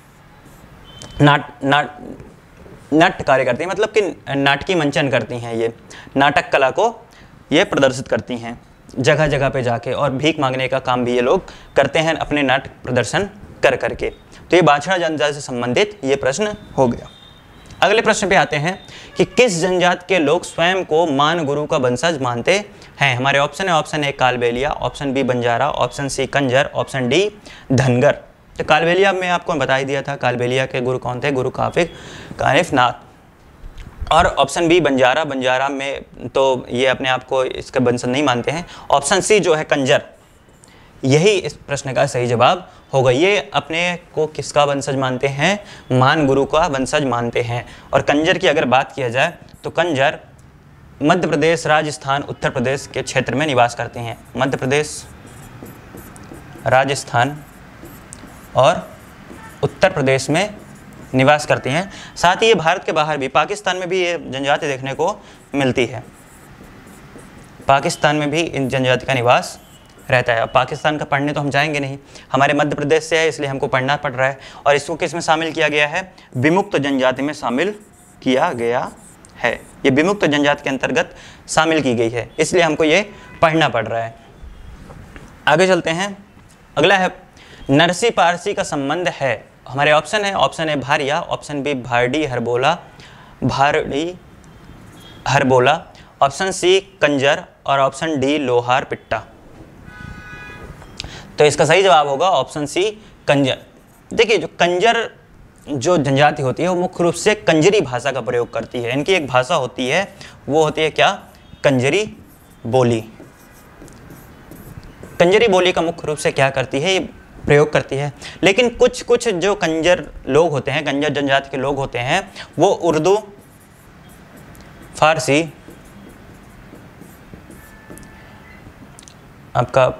नट कार्य करती हैं, मतलब कि नाटकीय मंचन करती हैं। ये नाटक कला को ये प्रदर्शित करती हैं जगह जगह पे जाके, और भीख मांगने का काम भी ये लोग करते हैं अपने नाटक प्रदर्शन कर करके। तो ये बांछड़ा जनजाति से संबंधित ये प्रश्न हो गया। अगले प्रश्न पे आते हैं कि किस जनजाति के लोग स्वयं को मान गुरु का वंशज मानते हैं? हमारे ऑप्शन है, option A Kalbelia, option B Banjara, option C Kanjar, option D Dhangar. तो कालबेलिया में आपको बता ही दिया था, कालबेलिया के गुरु कौन थे? गुरु कानिफ नाथ। और ऑप्शन बी बंजारा, बंजारा में तो ये अपने आप को इसका वंशज नहीं मानते हैं। ऑप्शन सी जो है कंजर, यही इस प्रश्न का सही जवाब होगा। ये अपने को किसका वंशज मानते हैं? मान गुरु का वंशज मानते हैं। और कंजर की अगर बात किया जाए तो कंजर मध्य प्रदेश, राजस्थान, उत्तर प्रदेश के क्षेत्र में निवास करते हैं। मध्य प्रदेश, राजस्थान और उत्तर प्रदेश में निवास करती हैं। साथ ही ये भारत के बाहर भी, पाकिस्तान में भी ये जनजाति देखने को मिलती है। पाकिस्तान में भी इन जनजाति का निवास रहता है। अब पाकिस्तान का पढ़ने तो हम जाएंगे नहीं, हमारे मध्य प्रदेश से है, इसलिए हमको पढ़ना पड़ रहा है। और इसको किस में शामिल किया गया है? विमुक्त जनजाति में शामिल किया गया है। ये विमुक्त जनजाति के अंतर्गत शामिल की गई है, इसलिए हमको ये पढ़ना पड़ रहा है। आगे चलते हैं। अगला है नरसी पारसी का संबंध है। हमारे ऑप्शन है, option A Bhariya, option B Bharadi Harbola, option C Kanjar और ऑप्शन डी लोहार पिट्टा। तो इसका सही जवाब होगा ऑप्शन सी कंजर। देखिए, जो कंजर जो जनजाति होती है वो मुख्य रूप से कंजरी भाषा का प्रयोग करती है। इनकी एक भाषा होती है, वो होती है क्या? कंजरी बोली। कंजरी बोली का मुख्य रूप से क्या करती है? ये प्रयोग करती है। लेकिन कुछ जो कंजर लोग होते हैं, कंजर जनजाति के लोग होते हैं, वो उर्दू, फारसी, आपका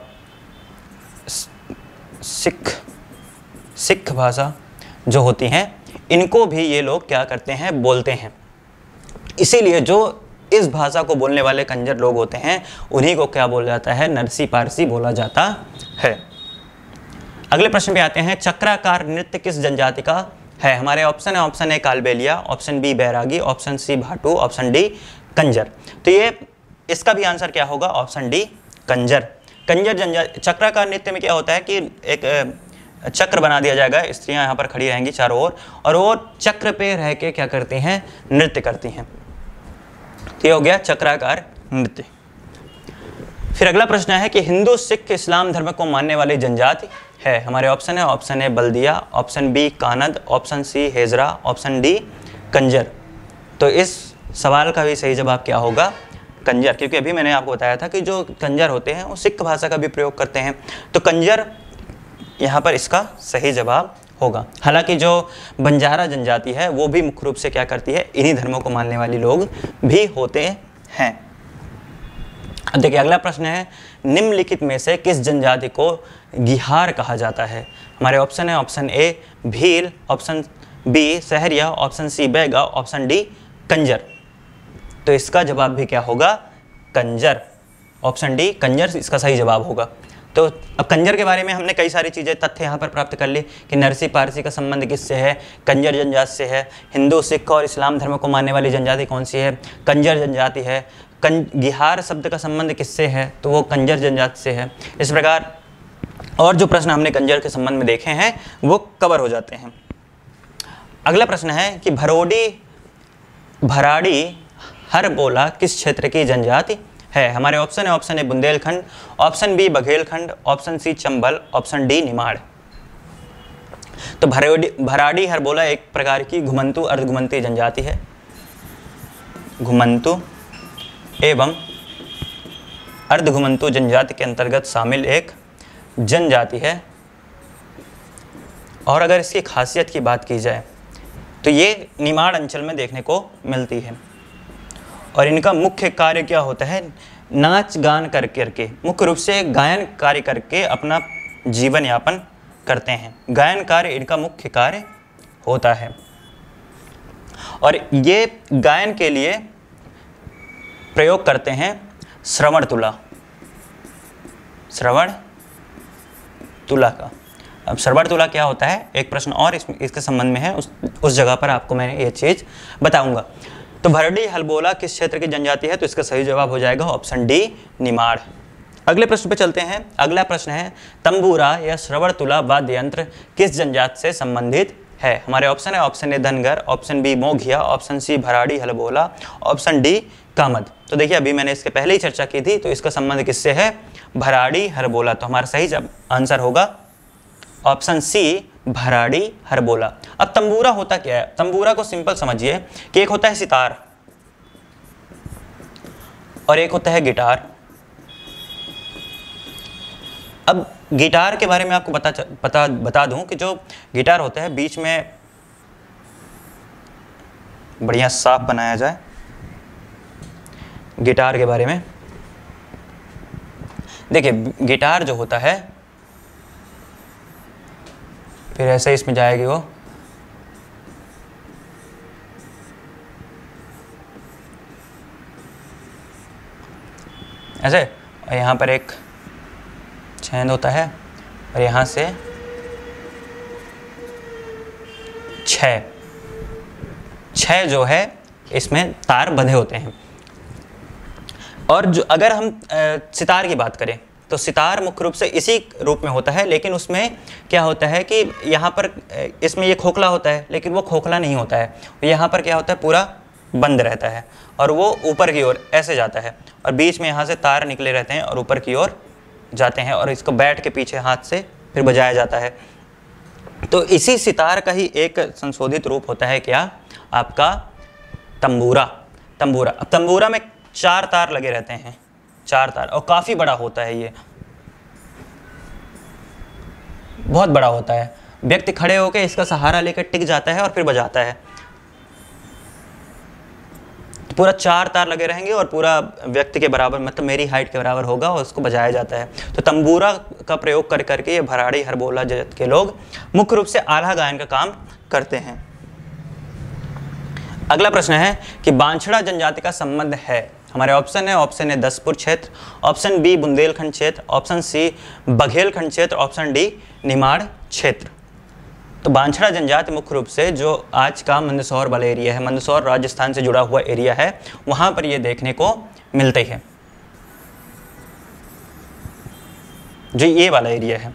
सिख भाषा जो होती हैं, इनको भी ये लोग क्या करते हैं? बोलते हैं। इसीलिए जो इस भाषा को बोलने वाले कंजर लोग होते हैं, उन्हीं को क्या बोला जाता है? नरसी पारसी बोला जाता है। अगले प्रश्न पे आते हैं। चक्राकार नृत्य किस जनजाति का है? हमारे ऑप्शन है, option A Kalbelia, option B Bairagi, option C Bhatu, option D Kanjar. तो ये इसका भी आंसर क्या होगा? Option D Kanjar. कंजर जनजाति। चक्राकार नृत्य में क्या होता है कि एक चक्र बना दिया जाएगा, स्त्रियां यहाँ पर खड़ी रहेंगी चारों ओर, और वो चक्र पे रह के क्या करती हैं? नृत्य करती हैं। तो ये हो गया चक्राकार नृत्य। फिर अगला प्रश्न है कि हिंदू, सिख, इस्लाम धर्म को मानने वाली जनजाति है। हमारे ऑप्शन है, option A Baldiya, option B Kanad, option C Hejra, option D Kanjar. तो इस सवाल का भी सही जवाब क्या होगा? कंजर। क्योंकि अभी मैंने आपको बताया था कि जो कंजर होते हैं वो सिख भाषा का भी प्रयोग करते हैं। तो कंजर यहाँ पर इसका सही जवाब होगा। हालांकि जो बंजारा जनजाति है वो भी मुख्य रूप से क्या करती है? इन्हीं धर्मों को मानने वाले लोग भी होते हैं। अब देखिए, अगला प्रश्न है, निम्नलिखित में से किस जनजाति को गिहार कहा जाता है? हमारे ऑप्शन है, option A Bhil, option B Sahariya, option C Baiga, option D Kanjar. तो इसका जवाब भी क्या होगा? कंजर। ऑप्शन डी कंजर इसका सही जवाब होगा। तो अब कंजर के बारे में हमने कई सारी चीज़ें, तथ्य यहाँ पर प्राप्त कर ली कि नरसी पारसी का संबंध किससे है? कंजर जनजाति से है। हिंदू, सिख और इस्लाम धर्म को मानने वाली जनजाति कौन सी है? कंजर जनजाति है। गिहार शब्द का संबंध किससे है? तो वो कंजर जनजाति से है। इस प्रकार और जो प्रश्न हमने कंजर के संबंध में देखे हैं वो कवर हो जाते हैं। अगला प्रश्न है कि भराड़ी हरबोला किस क्षेत्र की जनजाति है? हमारे ऑप्शन है, option A Bundelkhand, option B Baghelkhand, option C Chambal, option D Nimar. तो भराड़ी हरबोला एक प्रकार की घुमंतु अर्धघुमंती जनजाति है। घुमंतु एवं अर्धघुमंतु जनजाति के अंतर्गत शामिल एक जनजाति है। और अगर इसकी खासियत की बात की जाए तो ये निमाड़ अंचल में देखने को मिलती है। और इनका मुख्य कार्य क्या होता है? नाच गान कर करके, मुख्य रूप से गायन कार्य करके अपना जीवन यापन करते हैं। गायन कार्य इनका मुख्य कार्य होता है। और ये गायन के लिए प्रयोग करते हैं श्रवण तुला, श्रवण तुला का। अब श्रवण तुला क्या होता है, एक प्रश्न और इसके संबंध में है, उस जगह पर आपको मैं ये चीज़ बताऊंगा। तो भरडी हलबोला किस क्षेत्र की जनजाति है, तो इसका सही जवाब हो जाएगा ऑप्शन डी, निमाड़। अगले प्रश्न पे चलते हैं। अगला प्रश्न है तंबूरा या श्रवण तुला वाद्य यंत्र किस जनजाति से संबंधित है। हमारे ऑप्शन है, option A Dhangar, option B Moghiya, option C Bharadi Halbola, option D Kamad. तो देखिए अभी मैंने इसके पहले ही चर्चा की थी, तो इसका संबंध किससे है, भराड़ी हरबोला। तो हमारा सही आंसर होगा ऑप्शन सी, भराड़ी हरबोला। अब तंबूरा होता क्या है, तंबूरा को सिंपल समझिए कि एक होता है सितार और एक होता है गिटार। अब गिटार के बारे में आपको बता दूं कि जो गिटार होता है बीच में बढ़िया साफ बनाया जाए गिटार के बारे में। देखिए गिटार जो होता है, फिर ऐसे इसमें जाएगी वो, ऐसे, और यहाँ पर एक छेद होता है और यहाँ से छह जो है इसमें तार बंधे होते हैं। और जो अगर हम सितार की बात करें तो सितार मुख्य रूप से इसी रूप में होता है, लेकिन उसमें क्या होता है कि यहाँ पर इसमें ये खोखला होता है, लेकिन वो खोखला नहीं होता है। यहाँ पर क्या होता है, पूरा बंद रहता है और वो ऊपर की ओर ऐसे जाता है और बीच में यहाँ से तार निकले रहते हैं और ऊपर की ओर जाते हैं और इसको बैठ के पीछे हाथ से फिर बजाया जाता है। तो इसी सितार का ही एक संशोधित रूप होता है क्या, आपका तंबूरा। तंबूरा, अब तंबूरा में 4 तार लगे रहते हैं, 4 तार, और काफ़ी बड़ा होता है, ये बहुत बड़ा होता है। व्यक्ति खड़े होकर इसका सहारा लेकर टिक जाता है और फिर बजाता है। तो पूरा 4 तार लगे रहेंगे और पूरा व्यक्ति के बराबर, मतलब मेरी हाइट के बराबर होगा और उसको बजाया जाता है। तो तंबूरा का प्रयोग कर करके ये भराड़ी हरबोला जात के लोग मुख्य रूप से आल्हा गायन का काम करते हैं। अगला प्रश्न है कि बांछड़ा जनजाति का संबंध है। हमारे ऑप्शन है, ऑप्शन ए दसपुर क्षेत्र, ऑप्शन बी बुंदेलखंड क्षेत्र, ऑप्शन सी बघेलखंड क्षेत्र, ऑप्शन डी निमाड़ क्षेत्र। तो बांछड़ा जनजाति मुख्य रूप से जो आज का मंदसौर वाला एरिया है, मंदसौर राजस्थान से जुड़ा हुआ एरिया है, वहां पर ये देखने को मिलते हैं, जो ये वाला एरिया है।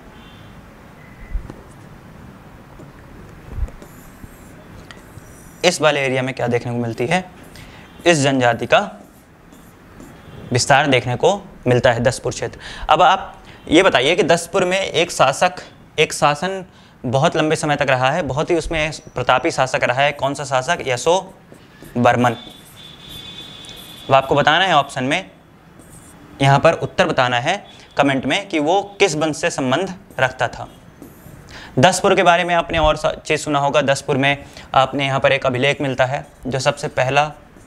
इस वाले एरिया में क्या देखने को मिलती है, इस जनजाति का विस्तार देखने को मिलता है, दसपुर क्षेत्र। अब आप ये बताइए कि दसपुर में एक शासन बहुत लंबे समय तक रहा है, बहुत ही उसमें प्रतापी शासक रहा है। कौन सा शासक, यशो बर्मन। अब आपको बताना है ऑप्शन में, यहाँ पर उत्तर बताना है कमेंट में कि वो किस वंश से संबंध रखता था। दसपुर के बारे में आपने और चीज़ सुना होगा। दसपुर में आपने यहाँ पर एक अभिलेख मिलता है, जो सबसे पहला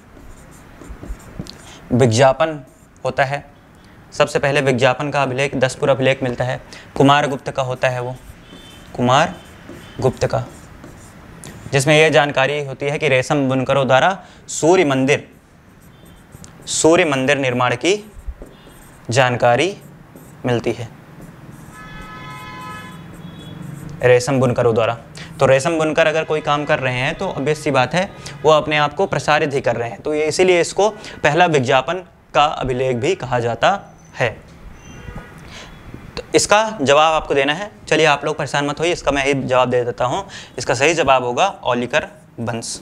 विज्ञापन होता है। सबसे पहले विज्ञापन का अभिलेख दसपुर अभिलेख मिलता है, कुमार गुप्त का होता है, वो कुमार गुप्त का, जिसमें यह जानकारी होती है कि रेशम बुनकरों द्वारा सूर्य मंदिर निर्माण की जानकारी मिलती है, रेशम बुनकरों द्वारा। तो रेशम बुनकर अगर कोई काम कर रहे हैं तो ऑब्वियस सी बात है वो अपने आप को प्रसारित ही कर रहे हैं, तो ये इसीलिए इसको पहला विज्ञापन का अभिलेख भी कहा जाता है। तो इसका जवाब आपको देना है। चलिए आप लोग परेशान मत होइए, इसका मैं ही जवाब दे देता हूँ। इसका सही जवाब होगा औलिकर वंश,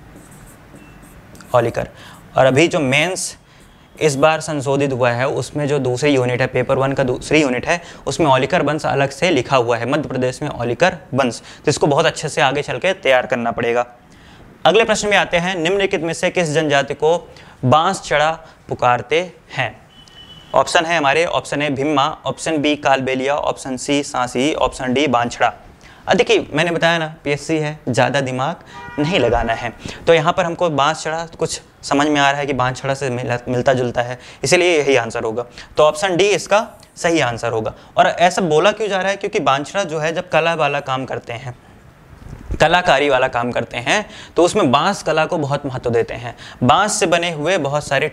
औलिकर। और अभी जो मेंस इस बार संशोधित हुआ है उसमें जो दूसरी यूनिट है, पेपर 1 का दूसरी यूनिट है, उसमें औलिकर वंश अलग से लिखा हुआ है, मध्य प्रदेश में औलिकर वंश। तो इसको बहुत अच्छे से आगे चल के तैयार करना पड़ेगा। अगले प्रश्न में आते हैं, निम्नलिखित में से किस जनजाति को बांस चढ़ा पुकारते हैं। ऑप्शन है हमारे, option A Bhimma, option B Kalbelia, option C Sansi, option D Banchhada. देखिए मैंने बताया ना पीएससी है, ज़्यादा दिमाग नहीं लगाना है। तो यहाँ पर हमको बांस चढ़ा कुछ समझ में आ रहा है कि बांस चढ़ा से मिलता जुलता है, इसीलिए यही आंसर होगा। तो ऑप्शन डी इसका सही आंसर होगा। और ऐसा बोला क्यों जा रहा है, क्योंकि बांछड़ा जो है जब कला वाला काम करते हैं कलाकारी वाला काम करते हैं तो उसमें बांस कला को बहुत महत्व देते हैं। बांस से बने हुए बहुत सारे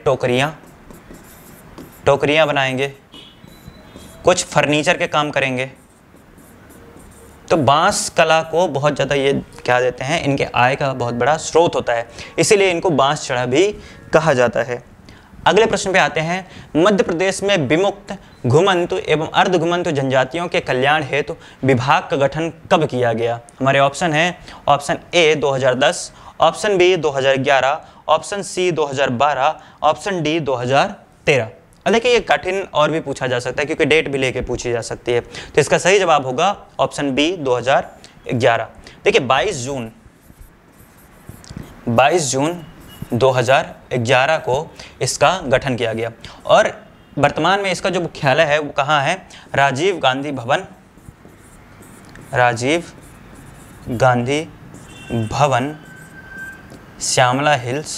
टोकरियाँ बनाएंगे, कुछ फर्नीचर के काम करेंगे। तो बांस कला को बहुत ज़्यादा ये क्या देते हैं, इनके आय का बहुत बड़ा स्रोत होता है, इसीलिए इनको बांस चढ़ा भी कहा जाता है। अगले प्रश्न पे आते हैं, मध्य प्रदेश में विमुक्त, घुमंतु एवं अर्धघुमंतु जनजातियों के कल्याण हेतु विभाग का गठन कब किया गया? हमारे ऑप्शन है, option A 2010, option B 2011, option C 2012, option D 2013। देखिए ये कठिन और भी पूछा जा सकता है क्योंकि डेट भी लेके पूछी जा सकती है, तो इसका सही जवाब होगा ऑप्शन बी 2011। देखिए 22 जून 2011 को इसका गठन किया गया और वर्तमान में इसका जो मुख्यालय है वो कहाँ है? राजीव गांधी भवन, श्यामला हिल्स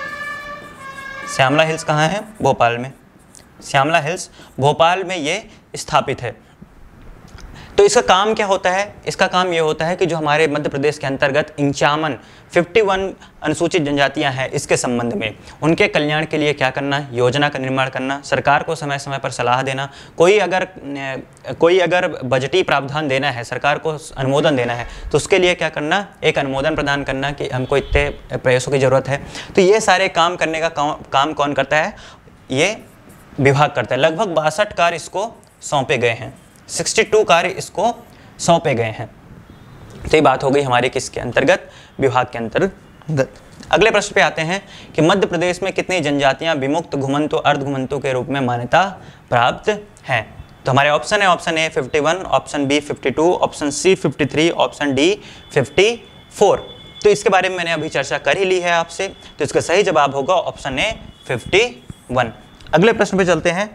कहाँ है? भोपाल में। श्यामला हिल्स भोपाल में ये स्थापित है। तो इसका काम क्या होता है? इसका काम ये होता है कि जो हमारे मध्य प्रदेश के अंतर्गत 51 अनुसूचित जनजातियां हैं, इसके संबंध में उनके कल्याण के लिए क्या करना, योजना का निर्माण करना, सरकार को समय समय पर सलाह देना, कोई अगर बजटीय प्रावधान देना है, सरकार को अनुमोदन देना है, तो उसके लिए क्या करना, एक अनुमोदन प्रदान करना कि हमको इतने प्रयासों की ज़रूरत है। तो ये सारे काम करने का काम कौन करता है? ये विभाग करता है। लगभग 62 कार्य इसको सौंपे गए हैं, 62 कार्य इसको सौंपे गए हैं। तो ये बात हो गई हमारे किसके अंतर्गत? विभाग के अंतर्गत। अगले प्रश्न पे आते हैं कि मध्य प्रदेश में कितनी जनजातियां विमुक्त, घुमंतु, अर्धघुमंतु के रूप में मान्यता प्राप्त हैं? तो हमारे ऑप्शन है, option A 51, option B 52, option C 53, option D 54। तो इसके बारे में मैंने अभी चर्चा कर ही ली है आपसे, तो इसका सही जवाब होगा ऑप्शन ए 51। अगले प्रश्न पे चलते हैं,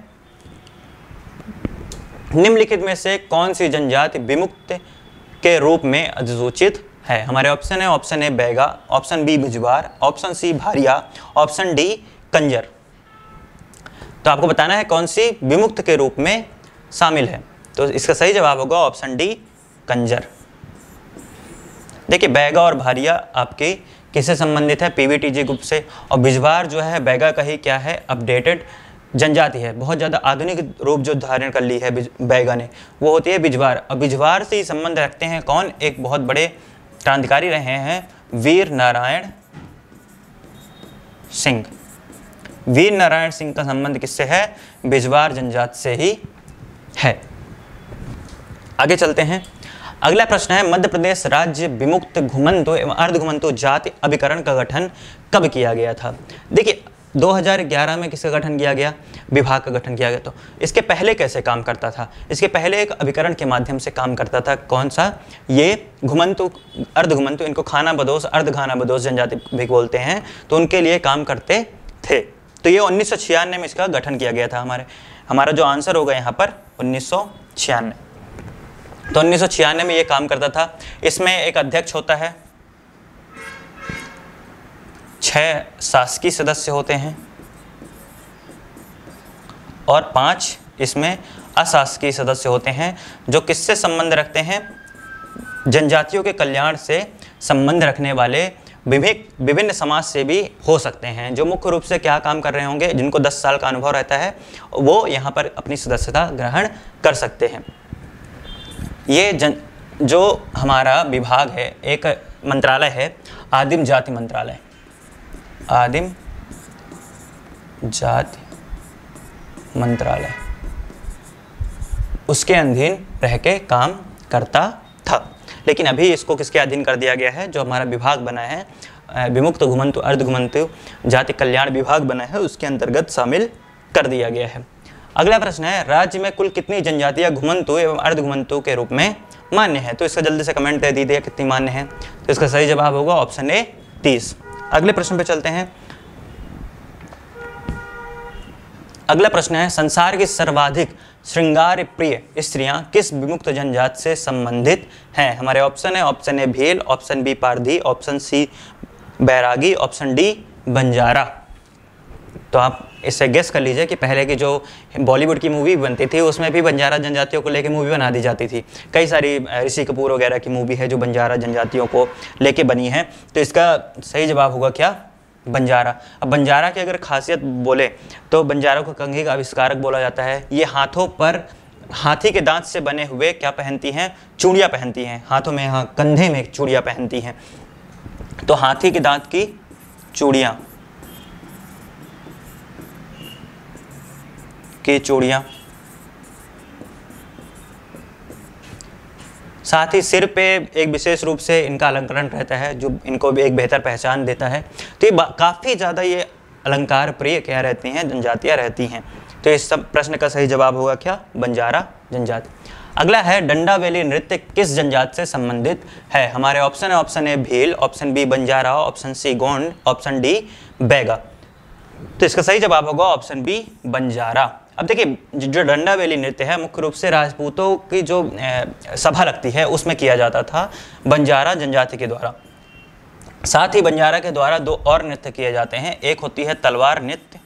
निम्नलिखित में से कौन सी जनजाति विमुक्त के रूप में अधिसूचित है? हमारे ऑप्शन है, option A Baiga, option B Bijwar, option C Bhariya, option D Kanjar. तो आपको बताना है कौन सी विमुक्त के रूप में शामिल है। तो इसका सही जवाब होगा ऑप्शन डी कंजर। देखिए बैगा और भारिया आपके किससे संबंधित है? पीवीटीजी ग्रुप से। और बिजवार जो है बैगा का ही क्या है? अपडेटेड जनजाति है, बहुत ज़्यादा आधुनिक रूप जो धारण कर ली है बैगा ने, वो होती है बिजवार। और बिजवार से ही संबंध रखते हैं कौन? एक बहुत बड़े क्रांतिकारी रहे हैं वीर नारायण सिंह। वीर नारायण सिंह का संबंध किससे है? बिजवार जनजाति से ही है। आगे चलते हैं, अगला प्रश्न है, मध्य प्रदेश राज्य विमुक्त, घुमंतु एवं अर्धघुमंतु जाति अभिकरण का गठन कब किया गया था? देखिए 2011 में किसका गठन किया गया? विभाग का गठन किया गया। तो इसके पहले कैसे काम करता था? इसके पहले एक अभिकरण के माध्यम से काम करता था। कौन सा? ये घुमंतु, अर्धघुमंतु, इनको खाना बदोश, अर्धखाना बदोश जनजाति भी बोलते हैं, तो उनके लिए काम करते थे। तो ये 1996 में इसका गठन किया गया था। हमारा जो आंसर होगा यहाँ पर 1996। तो 1996 में ये काम करता था। इसमें एक अध्यक्ष होता है, 6 शासकीय सदस्य होते हैं और 5 इसमें अशासकीय सदस्य होते हैं, जो किससे संबंध रखते हैं? जनजातियों के कल्याण से संबंध रखने वाले विभिन्न समाज से भी हो सकते हैं, जो मुख्य रूप से क्या काम कर रहे होंगे, जिनको 10 साल का अनुभव रहता है, वो यहाँ पर अपनी सदस्यता ग्रहण कर सकते हैं। ये जो हमारा विभाग है, एक मंत्रालय है आदिम जाति मंत्रालय, आदिम जाति मंत्रालय, उसके अधीन रह के काम करता था। लेकिन अभी इसको किसके अधीन कर दिया गया है? जो हमारा विभाग बना है, विमुक्त, घुमंतु, अर्धघुमंतु जाति कल्याण विभाग बना है, उसके अंतर्गत शामिल कर दिया गया है। अगला प्रश्न है, राज्य में कुल कितनी जनजातियां घुमंतु एवं अर्धघुमंतु के रूप में मान्य है? तो इसका जल्दी से कमेंट दे दीजिए कितनी मान्य है। तो इसका सही जवाब होगा ऑप्शन ए 30। अगले प्रश्न पे चलते हैं। अगला प्रश्न है, संसार की सर्वाधिक श्रृंगार प्रिय स्त्रियां किस विमुक्त जनजाति से संबंधित हैं? हमारे ऑप्शन है, option A Bhil, option B Pardhi, option C Bairagi, option D Banjara. तो आप इससे गेस कर लीजिए कि पहले की जो बॉलीवुड की मूवी बनती थी उसमें भी बंजारा जनजातियों को लेके मूवी बना दी जाती थी। कई सारी ऋषि कपूर वगैरह की मूवी है जो बंजारा जनजातियों को लेके बनी है। तो इसका सही जवाब होगा क्या? बंजारा। अब बंजारा की अगर खासियत बोले तो बंजारा को कंघी का आविष्कारक बोला जाता है। ये हाथों पर हाथी के दांत से बने हुए क्या पहनती हैं? चूड़ियाँ पहनती हैं। हाथों में, यहाँ कंधे में चूड़ियाँ पहनती हैं। तो हाथी के दांत की चूड़ियाँ साथ ही सिर पे एक विशेष रूप से इनका अलंकरण रहता है जो इनको भी एक बेहतर पहचान देता है। तो ये काफ़ी ज़्यादा ये अलंकार प्रिय क्या रहती हैं? जनजातियाँ रहती हैं। तो इस सब प्रश्न का सही जवाब होगा क्या? बंजारा जनजाति। अगला है डंडा वैली नृत्य किस जनजाति से संबंधित है? हमारे ऑप्शन है, option A Bhil, option B Banjara, option C Gond, option D Baiga. तो इसका सही जवाब होगा ऑप्शन बी बंजारा। अब देखिए जो डंडा वैली नृत्य है मुख्य रूप से राजपूतों की जो सभा लगती है उसमें किया जाता था बंजारा जनजाति के द्वारा। साथ ही बंजारा के द्वारा दो और नृत्य किए जाते हैं, एक होती है तलवार नृत्य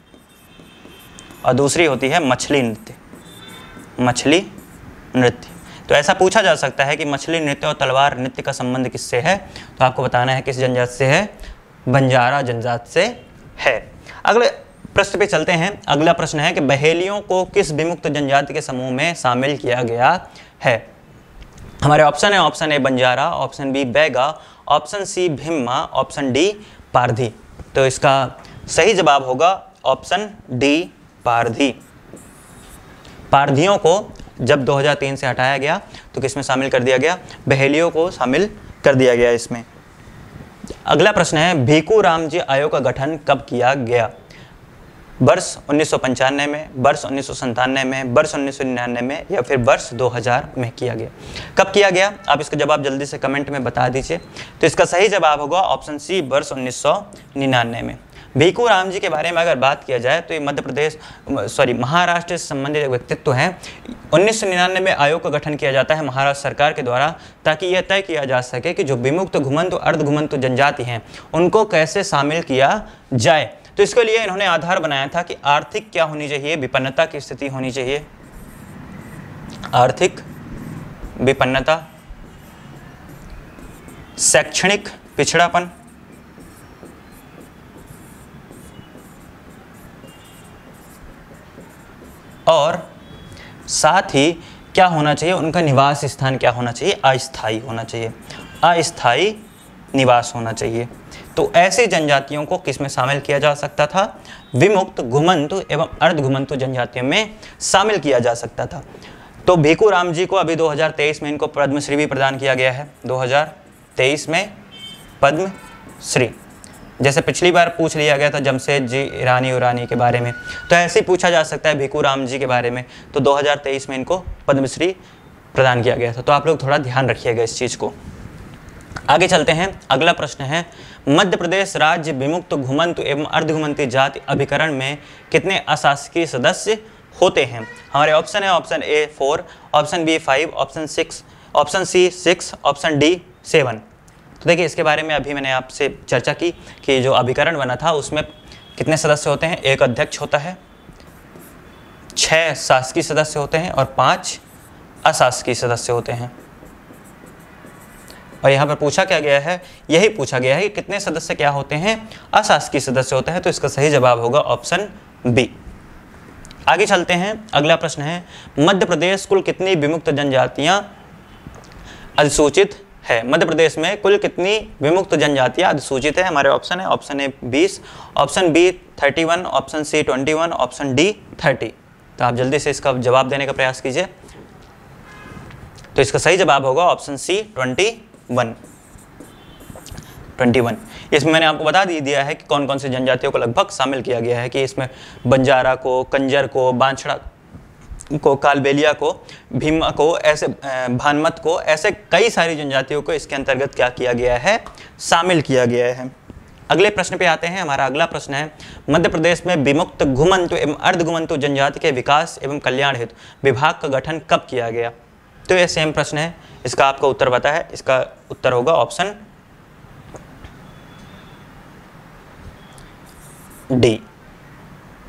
और दूसरी होती है मछली नृत्य। मछली नृत्य। तो ऐसा पूछा जा सकता है कि मछली नृत्य और तलवार नृत्य का संबंध किससे है? तो आपको बताना है किस जनजाति से है? बंजारा जनजाति से है। अगले प्रश्न पे चलते हैं। अगला प्रश्न है कि बहेलियों को किस विमुक्त जनजाति के समूह में शामिल किया गया है? हमारे ऑप्शन है, option A Banjara, option B Baiga, option C Bhimma, option D Pardhi. तो इसका सही जवाब होगा ऑप्शन डी पारधी। पारधियों को जब 2003 से हटाया गया तो किसमें शामिल कर दिया गया? बहेलियों को शामिल कर दिया गया इसमें। अगला प्रश्न है भीखू रामजी आयोग का गठन कब किया गया? वर्ष 1995 में, वर्ष 1997 में, वर्ष 1999 में या फिर वर्ष 2000 में किया गया? कब किया गया? आप इसका जवाब जल्दी से कमेंट में बता दीजिए। तो इसका सही जवाब होगा ऑप्शन सी वर्ष 1999 में। भीखू राम जी के बारे में अगर बात किया जाए तो ये महाराष्ट्र से संबंधित एक व्यक्तित्व हैं। 1999 में आयोग का गठन किया जाता है महाराष्ट्र सरकार के द्वारा ताकि यह तय किया जा सके कि जो विमुक्त घुमंतु अर्धघुमंतु जनजाति हैं उनको कैसे शामिल किया जाए। तो इसके लिए इन्होंने आधार बनाया था कि आर्थिक क्या होनी चाहिए? विपन्नता की स्थिति होनी चाहिए। आर्थिक विपन्नता, शैक्षणिक पिछड़ापन, और साथ ही क्या होना चाहिए? उनका निवास स्थान क्या होना चाहिए? अस्थायी होना चाहिए। अस्थायी निवास होना चाहिए। तो ऐसे जनजातियों को किस में शामिल किया जा सकता था? विमुक्त घुमंतु एवं अर्धघुमंतु जनजातियों में शामिल किया जा सकता था। तो भीखू राम जी को अभी 2023 में इनको पद्मश्री भी प्रदान किया गया है। 2023 में पद्मश्री, जैसे पिछली बार पूछ लिया गया था जमशेद जी ईरानी के बारे में, तो ऐसे ही पूछा जा सकता है भीखू राम जी के बारे में। तो 2023 में इनको पद्मश्री प्रदान किया गया था। तो आप लोग थोड़ा ध्यान रखिएगा इस चीज़ को। आगे चलते हैं। अगला प्रश्न है मध्य प्रदेश राज्य विमुक्त घुमंतु एवं अर्धघुमंती जाति अभिकरण में कितने अशासकीय सदस्य होते हैं? हमारे ऑप्शन है, option A 4, option B 5, option C 6, option D 7। तो देखिए इसके बारे में अभी मैंने आपसे चर्चा की कि जो अभिकरण बना था उसमें कितने सदस्य होते हैं? एक अध्यक्ष होता है, 6 शासकीय सदस्य होते हैं और 5 अशासकीय सदस्य होते हैं। और यहाँ पर पूछा क्या गया है? यही पूछा गया है कि कितने सदस्य क्या होते हैं? अशासकीय सदस्य होते हैं। तो इसका सही जवाब होगा ऑप्शन बी। आगे चलते हैं। अगला प्रश्न है मध्य प्रदेश कुल कितनी विमुक्त जनजातियां अधिसूचित है? मध्य प्रदेश में कुल कितनी विमुक्त जनजातियां अधिसूचित है? हमारे ऑप्शन है, option A 20, option B 31, option C 21, option D 30। तो आप जल्दी से इसका जवाब देने का प्रयास कीजिए। तो इसका सही जवाब होगा ऑप्शन सी 21। इसमें मैंने आपको बता दिया है कि कौन कौन सी जनजातियों को लगभग शामिल किया गया है कि इसमें बंजारा को, कंजर को, बांछड़ा को, कालबेलिया को, भीमा को, ऐसे भानमत को, ऐसे कई सारी जनजातियों को इसके अंतर्गत क्या किया गया है? शामिल किया गया है। अगले प्रश्न पे आते हैं। हमारा अगला प्रश्न है मध्य प्रदेश में विमुक्त घुमंतु एवं अर्धघुमंतु जनजाति के विकास एवं कल्याण हेतु विभाग का गठन कब किया गया? तो ये सेम प्रश्न है, इसका आपको उत्तर पता है। इसका उत्तर होगा ऑप्शन डी।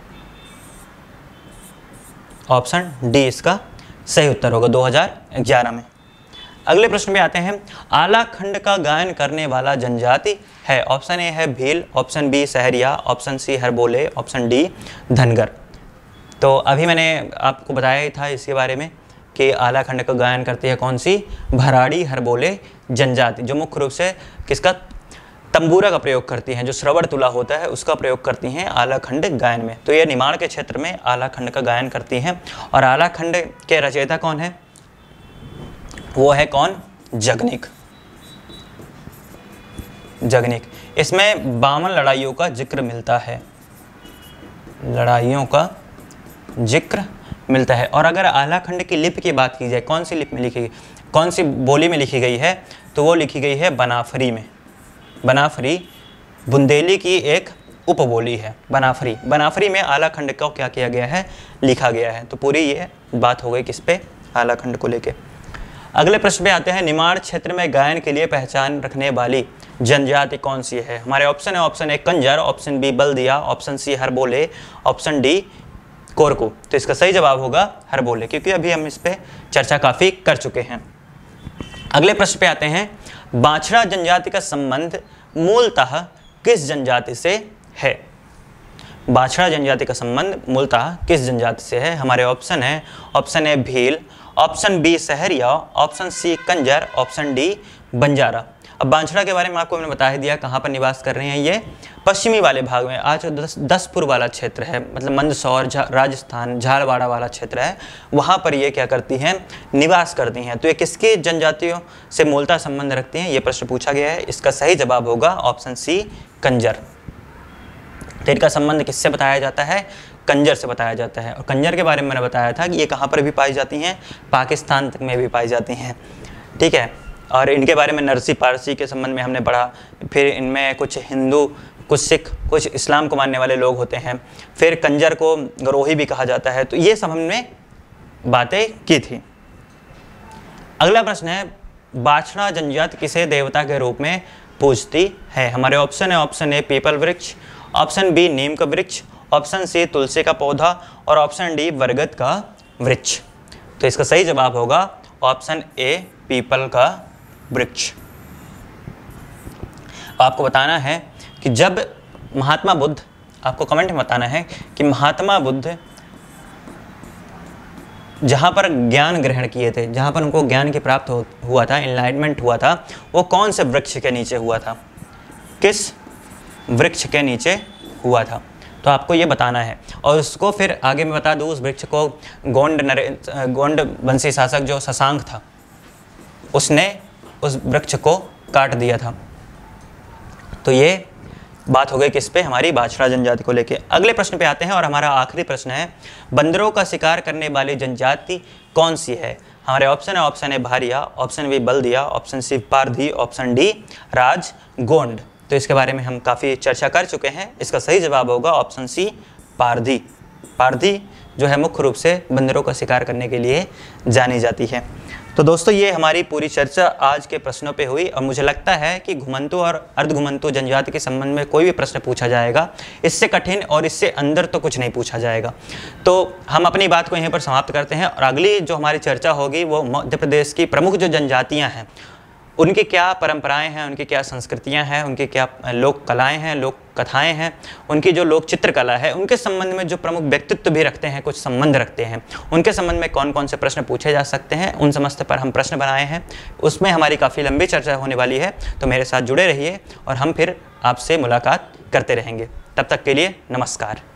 ऑप्शन डी इसका सही उत्तर होगा 2011 में। अगले प्रश्न में आते हैं, आला खंड का गायन करने वाला जनजाति है। ऑप्शन ए है Bhil, option B Sahariya, option C Harbole, option D Dhangar. तो अभी मैंने आपको बताया ही था इसके बारे में कि आला खंड का गायन करती है कौन सी, भराड़ी हरबोले जनजाति, जो मुख्य रूप से किसका, तंबूरा का प्रयोग करती हैं, जो श्रवण तुला होता है उसका प्रयोग करती हैं आला खंड गायन में। तो ये निमाड़ के क्षेत्र में आला खंड का गायन करती हैं। और आला खंड के रचयिता कौन है, वो है कौन, जगनिक। जगनिक। इसमें 52 लड़ाइयों का जिक्र मिलता है, लड़ाइयों का जिक्र मिलता है। और अगर आला खंड की लिपि की बात की जाए, कौन सी लिपि में लिखी गई, कौन सी बोली में लिखी गई है, तो वो लिखी गई है बनाफरी में। बनाफरी बुंदेली की एक उपबोली है बनाफरी। बनाफरी में आला खंड का क्या किया गया है, लिखा गया है। तो पूरी ये बात हो गई किस पे, आला खंड को लेके। अगले प्रश्न पे आते हैं, निमाड़ क्षेत्र में गायन के लिए पहचान रखने वाली जनजाति कौन सी है। हमारे ऑप्शन है, option A Kanjar, option B Baldiya, option C Harbole, option D Korku. तो इसका सही जवाब होगा हरबोले, क्योंकि अभी हम इस पे चर्चा काफ़ी कर चुके हैं। अगले प्रश्न पे आते हैं, बाछड़ा जनजाति का संबंध मूलतः किस जनजाति से है। बाछड़ा जनजाति का संबंध मूलतः किस जनजाति से है। हमारे ऑप्शन है, option A Bhil, option B Sahariya, option C Kanjar, option D Banjara. अब बाछड़ा के बारे में आपको मैंने बता ही दिया, कहाँ पर निवास कर रहे हैं ये, पश्चिमी वाले भाग में। आज 10पुर वाला क्षेत्र है, मतलब मंदसौर राजस्थान झालवाड़ा वाला क्षेत्र है, वहाँ पर ये क्या करती हैं, निवास करती हैं। तो ये किसकी जनजातियों से मूलतः संबंध रखती हैं, ये प्रश्न पूछा गया है। इसका सही जवाब होगा ऑप्शन सी कंजर। तो इनका संबंध किससे बताया जाता है, कंजर से बताया जाता है। और कंजर के बारे में मैंने बताया था कि ये कहाँ पर भी पाई जाती हैं, पाकिस्तान तक में भी पाई जाती हैं, ठीक है। और इनके बारे में नरसी पारसी के संबंध में हमने पढ़ा। फिर इनमें कुछ हिंदू, कुछ सिख, कुछ इस्लाम को मानने वाले लोग होते हैं। फिर कंजर को गरोही भी कहा जाता है। तो ये सब हमने बातें की थी। अगला प्रश्न है, बाछड़ा जनजाति किसे देवता के रूप में पूजती है। हमारे ऑप्शन है, ऑप्शन ए पीपल वृक्ष, ऑप्शन बी नीम का वृक्ष, ऑप्शन सी तुलसी का पौधा और ऑप्शन डी बरगद का वृक्ष। तो इसका सही जवाब होगा ऑप्शन ए पीपल का वृक्ष। आपको बताना है कि जब महात्मा बुद्ध, आपको कमेंट में बताना है कि महात्मा बुद्ध जहाँ पर ज्ञान ग्रहण किए थे, जहाँ पर उनको ज्ञान की प्राप्त हुआ था, एनलाइटमेंट हुआ था, वो कौन से वृक्ष के नीचे हुआ था, किस वृक्ष के नीचे हुआ था। तो आपको ये बताना है। और उसको फिर आगे मैं बता दूँ, उस वृक्ष को गोंड वंशी शासक जो शशांक था, उसने उस वृक्ष को काट दिया था। तो ये बात हो गई किस पे, हमारी बाछड़ा जनजाति को लेके। अगले प्रश्न पे आते हैं और हमारा आखिरी प्रश्न है, बंदरों का शिकार करने वाली जनजाति कौन सी है। हमारे ऑप्शन है, option A Bhariya, option B Baldiya, option C Pardhi, option D Rajgond. तो इसके बारे में हम काफ़ी चर्चा कर चुके हैं। इसका सही जवाब होगा ऑप्शन सी पारधी। पारधी जो है मुख्य रूप से बंदरों का शिकार करने के लिए जानी जाती है। तो दोस्तों ये हमारी पूरी चर्चा आज के प्रश्नों पे हुई। और मुझे लगता है कि घुमंतु और अर्धघुमंतु जनजाति के संबंध में कोई भी प्रश्न पूछा जाएगा, इससे कठिन और इससे अंदर तो कुछ नहीं पूछा जाएगा। तो हम अपनी बात को यहीं पर समाप्त करते हैं और अगली जो हमारी चर्चा होगी वो मध्य प्रदेश की प्रमुख जो जनजातियाँ हैं, उनकी क्या परंपराएं हैं, उनकी क्या संस्कृतियां हैं, उनकी क्या लोक कलाएं हैं, लोक कथाएं हैं, उनकी जो लोक चित्रकला है, उनके संबंध में जो प्रमुख व्यक्तित्व भी रखते हैं, कुछ संबंध रखते हैं, उनके संबंध में कौन कौन से प्रश्न पूछे जा सकते हैं, उन समस्त पर हम प्रश्न बनाए हैं। उसमें हमारी काफ़ी लंबी चर्चा होने वाली है। तो मेरे साथ जुड़े रहिए और हम फिर आपसे मुलाकात करते रहेंगे। तब तक के लिए नमस्कार।